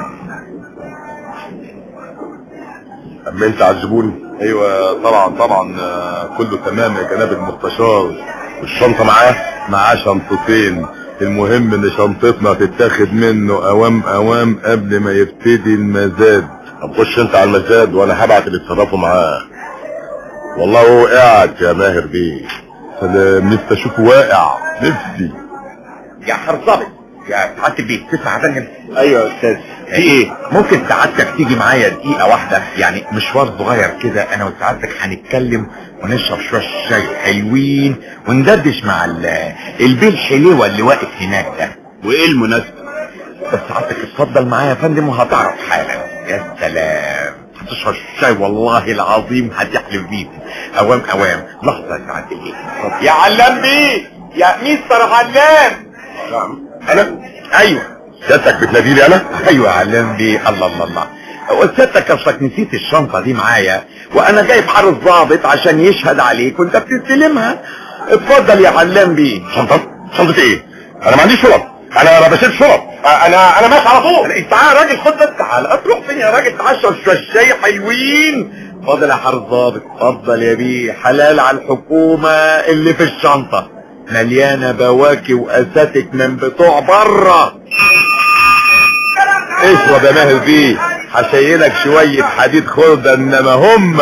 Speaker 1: امنت على الزبون؟
Speaker 5: ايوه طبعا طبعا، كله تمام يا جناب المستشار.
Speaker 1: والشنطه معاه؟
Speaker 5: معاه شنطتين، المهم ان شنطتنا تتاخد منه اوام اوام قبل ما يبتدي المزاد.
Speaker 1: طب خش انت على المزاد وانا هبعت اللي يتصرفوا معاه. والله هو قاعد يا ماهر بيه.
Speaker 5: سلام، نفسي اشوفه واقع، نفسي.
Speaker 2: يا حرصبي يا سعادة البيت، تسمع فندم؟
Speaker 6: ايوه يا استاذ.
Speaker 2: في ايه؟ ممكن سعادتك تيجي معايا دقيقة واحدة، يعني مشوار صغير كده، انا وسعادتك هنتكلم ونشرب شوية شاي حلوين وندردش مع البيه الحلوة اللي واقف هناك ده.
Speaker 6: وايه المناسبة؟
Speaker 2: بس سعادتك اتفضل معايا يا فندم وهتعرف حالا. يا سلام، هتشرب الشاي والله العظيم هتحلف بيك. اوام اوام. لحظة يا سعادة البيه. يا علام بيه، يا مستر علام.
Speaker 1: نعم انا؟
Speaker 2: ايوه
Speaker 1: سيادتك بتناديلي انا؟
Speaker 2: ايوه يا علام بيه. الله الله الله، هو سيادتك اصلك نسيت الشنطة دي معايا، وانا جايب حارس ضابط عشان يشهد عليك وانت بتستلمها. اتفضل يا علام بيه.
Speaker 1: شنطة؟ شنطة ايه؟ انا ما عنديش شنط، انا ما بشيل شنط، انا انا ماشي على طول.
Speaker 2: تعال يا راجل، خد ده. تعال هتروح فين يا راجل؟ تعال شوية شاي حلوين. اتفضل يا حارس ضابط، اتفضل يا بيه. حلال على الحكومة اللي في الشنطة، مليانة بواكي واساتك من بتوع بره. اشرب يا ماهر بيه، هشيلك شوية حديد خردة انما هم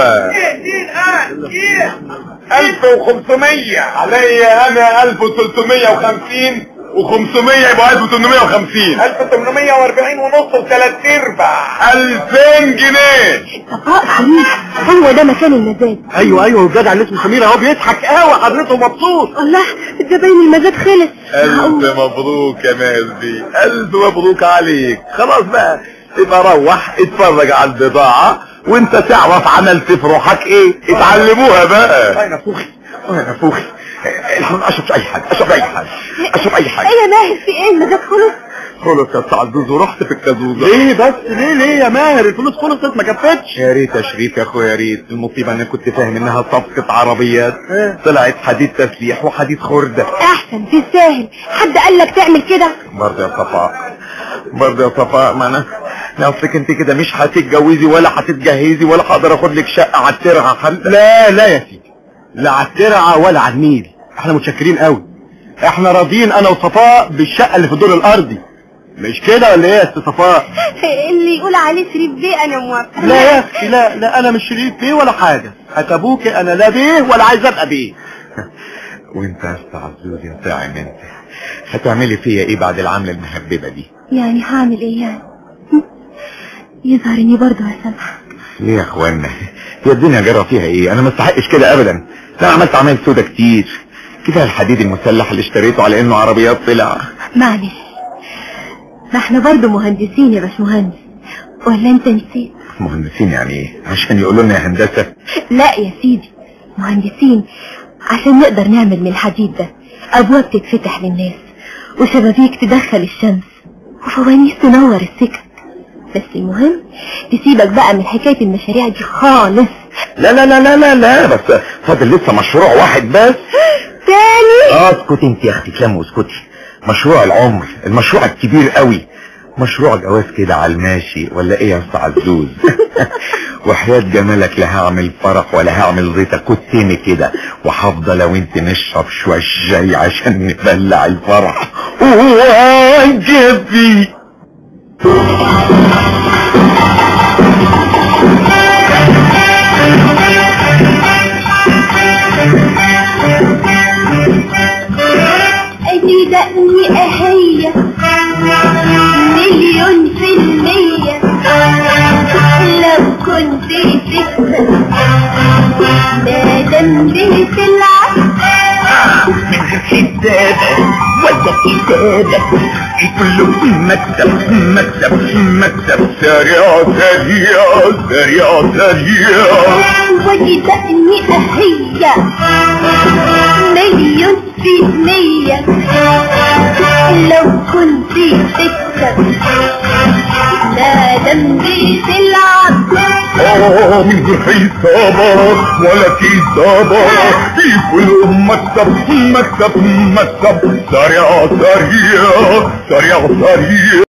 Speaker 1: ألف وخمسمية عليا انا، ألف وتلتمية وخمسين وخمسمية يبقى ألف وتمنمية وخمسين، ألف وتمنمية واربعين ونص وثلاث ارباع، ألفين جنيه.
Speaker 3: صفاء حبيبي، هو ده مكان المزاد.
Speaker 8: ايوه ايوه، الجدع اللي اسمه سمير اهو بيضحك قوي، حضرته مبسوط.
Speaker 3: الله، ده باين المزاد خلص.
Speaker 2: الف مبروك يا ماهر بيه، الف مبروك عليك. خلاص بقى، يبقى روح اتفرج على البضاعة وانت تعرف عملت في روحك ايه. اتعلموها بقى.
Speaker 8: انا فوخي
Speaker 2: انا فوخي. الحمد اشرب اي حاجة، اشرب اي حاجة، اشرب اي حاجة.
Speaker 3: ايه يا ماهر، في ايه؟ المزاد خلص؟
Speaker 2: خلص يا بتاع الزوز، ورحت في الكازوزة.
Speaker 8: ليه بس؟ ليه ليه يا ماهر؟ الفلوس خلصت ما كفتش.
Speaker 2: يا ريت يا شريف يا اخويا، يا ريت. المصيبة ان كنت فاهم انها صفقة عربيات، طلعت حديد تسليح وحديد خردة.
Speaker 3: احسن في الساهل، حد قال لك تعمل كده؟
Speaker 2: برضه يا صفاء، برضه يا صفاء، ما انا اصلك انت كده مش هتتجوزي ولا هتتجهزي ولا هقدر اخد لك شقة على الترعة حتى.
Speaker 8: لا لا يا سيدي، لا على الترعة ولا على النيل، احنا متشكرين قوي. احنا راضيين انا وصفاء بالشقة اللي في الدور الارضي، مش كده ولا ايه يا استاذ صفاء؟
Speaker 9: اللي يقول عليه شريف بيه انا موافقه.
Speaker 8: لا يا اختي، لا لا، انا مش شريف بيه ولا حاجة، اتابوك انا لا بيه ولا عايز ابقى بيه.
Speaker 2: وانت يا استاذ عزوز يا طاعم، انت هتعملي فيا ايه بعد العملة المهببة دي؟
Speaker 3: يعني هعمل ايه يعني؟ يظهر اني برضه هسامحك.
Speaker 2: ليه يا اخوانا؟ يا الدنيا جرى فيها ايه؟ انا ما استحقش كده ابدا. انا عملت عمايل سودا كتير كده. الحديد المسلح اللي اشتريته على انه عربيات طلع.
Speaker 3: معلش، ما احنا برضه مهندسين يا باشمهندس، ولا انت نسيت؟
Speaker 2: مهندسين يعني ايه؟ عشان يقولوا لنا يا هندسة؟
Speaker 3: لا يا سيدي، مهندسين عشان نقدر نعمل من الحديد ده ابواب تتفتح للناس، وشبابيك تدخل الشمس، وفوانيس تنور السكك. بس المهم تسيبك بقى من حكاية المشاريع دي خالص.
Speaker 2: لا لا لا لا لا لا، بس فاضل لسه مشروع واحد بس
Speaker 3: تاني.
Speaker 2: اه اسكتي انت يا اختي، كلام واسكتي. مشروع العمر، المشروع الكبير قوي، مشروع جواز كده على الماشي، ولا ايه يا استاذ عزوز؟ وحياة جمالك لا هعمل فرح ولا هعمل زيتة كتيني كده، وهفضل لو انت نشرب شوية شاي عشان نبلع الفرح. اوه جبي.
Speaker 10: ادي دقني اهية مليون في المية، لو كنت تكسب مادام بتلعب
Speaker 2: من غير حسابة ولا كتابة، كله مكسب مكسب مكسب، سريع سريع سريع سريع.
Speaker 10: ودي دقني اهية مليون في المية، لو كنت تكسب مادام بتلعب.
Speaker 2: اه من غير حسابة ولا كتابة، كله مكسب مكسب مكسب، سريع سريع سريع سريع.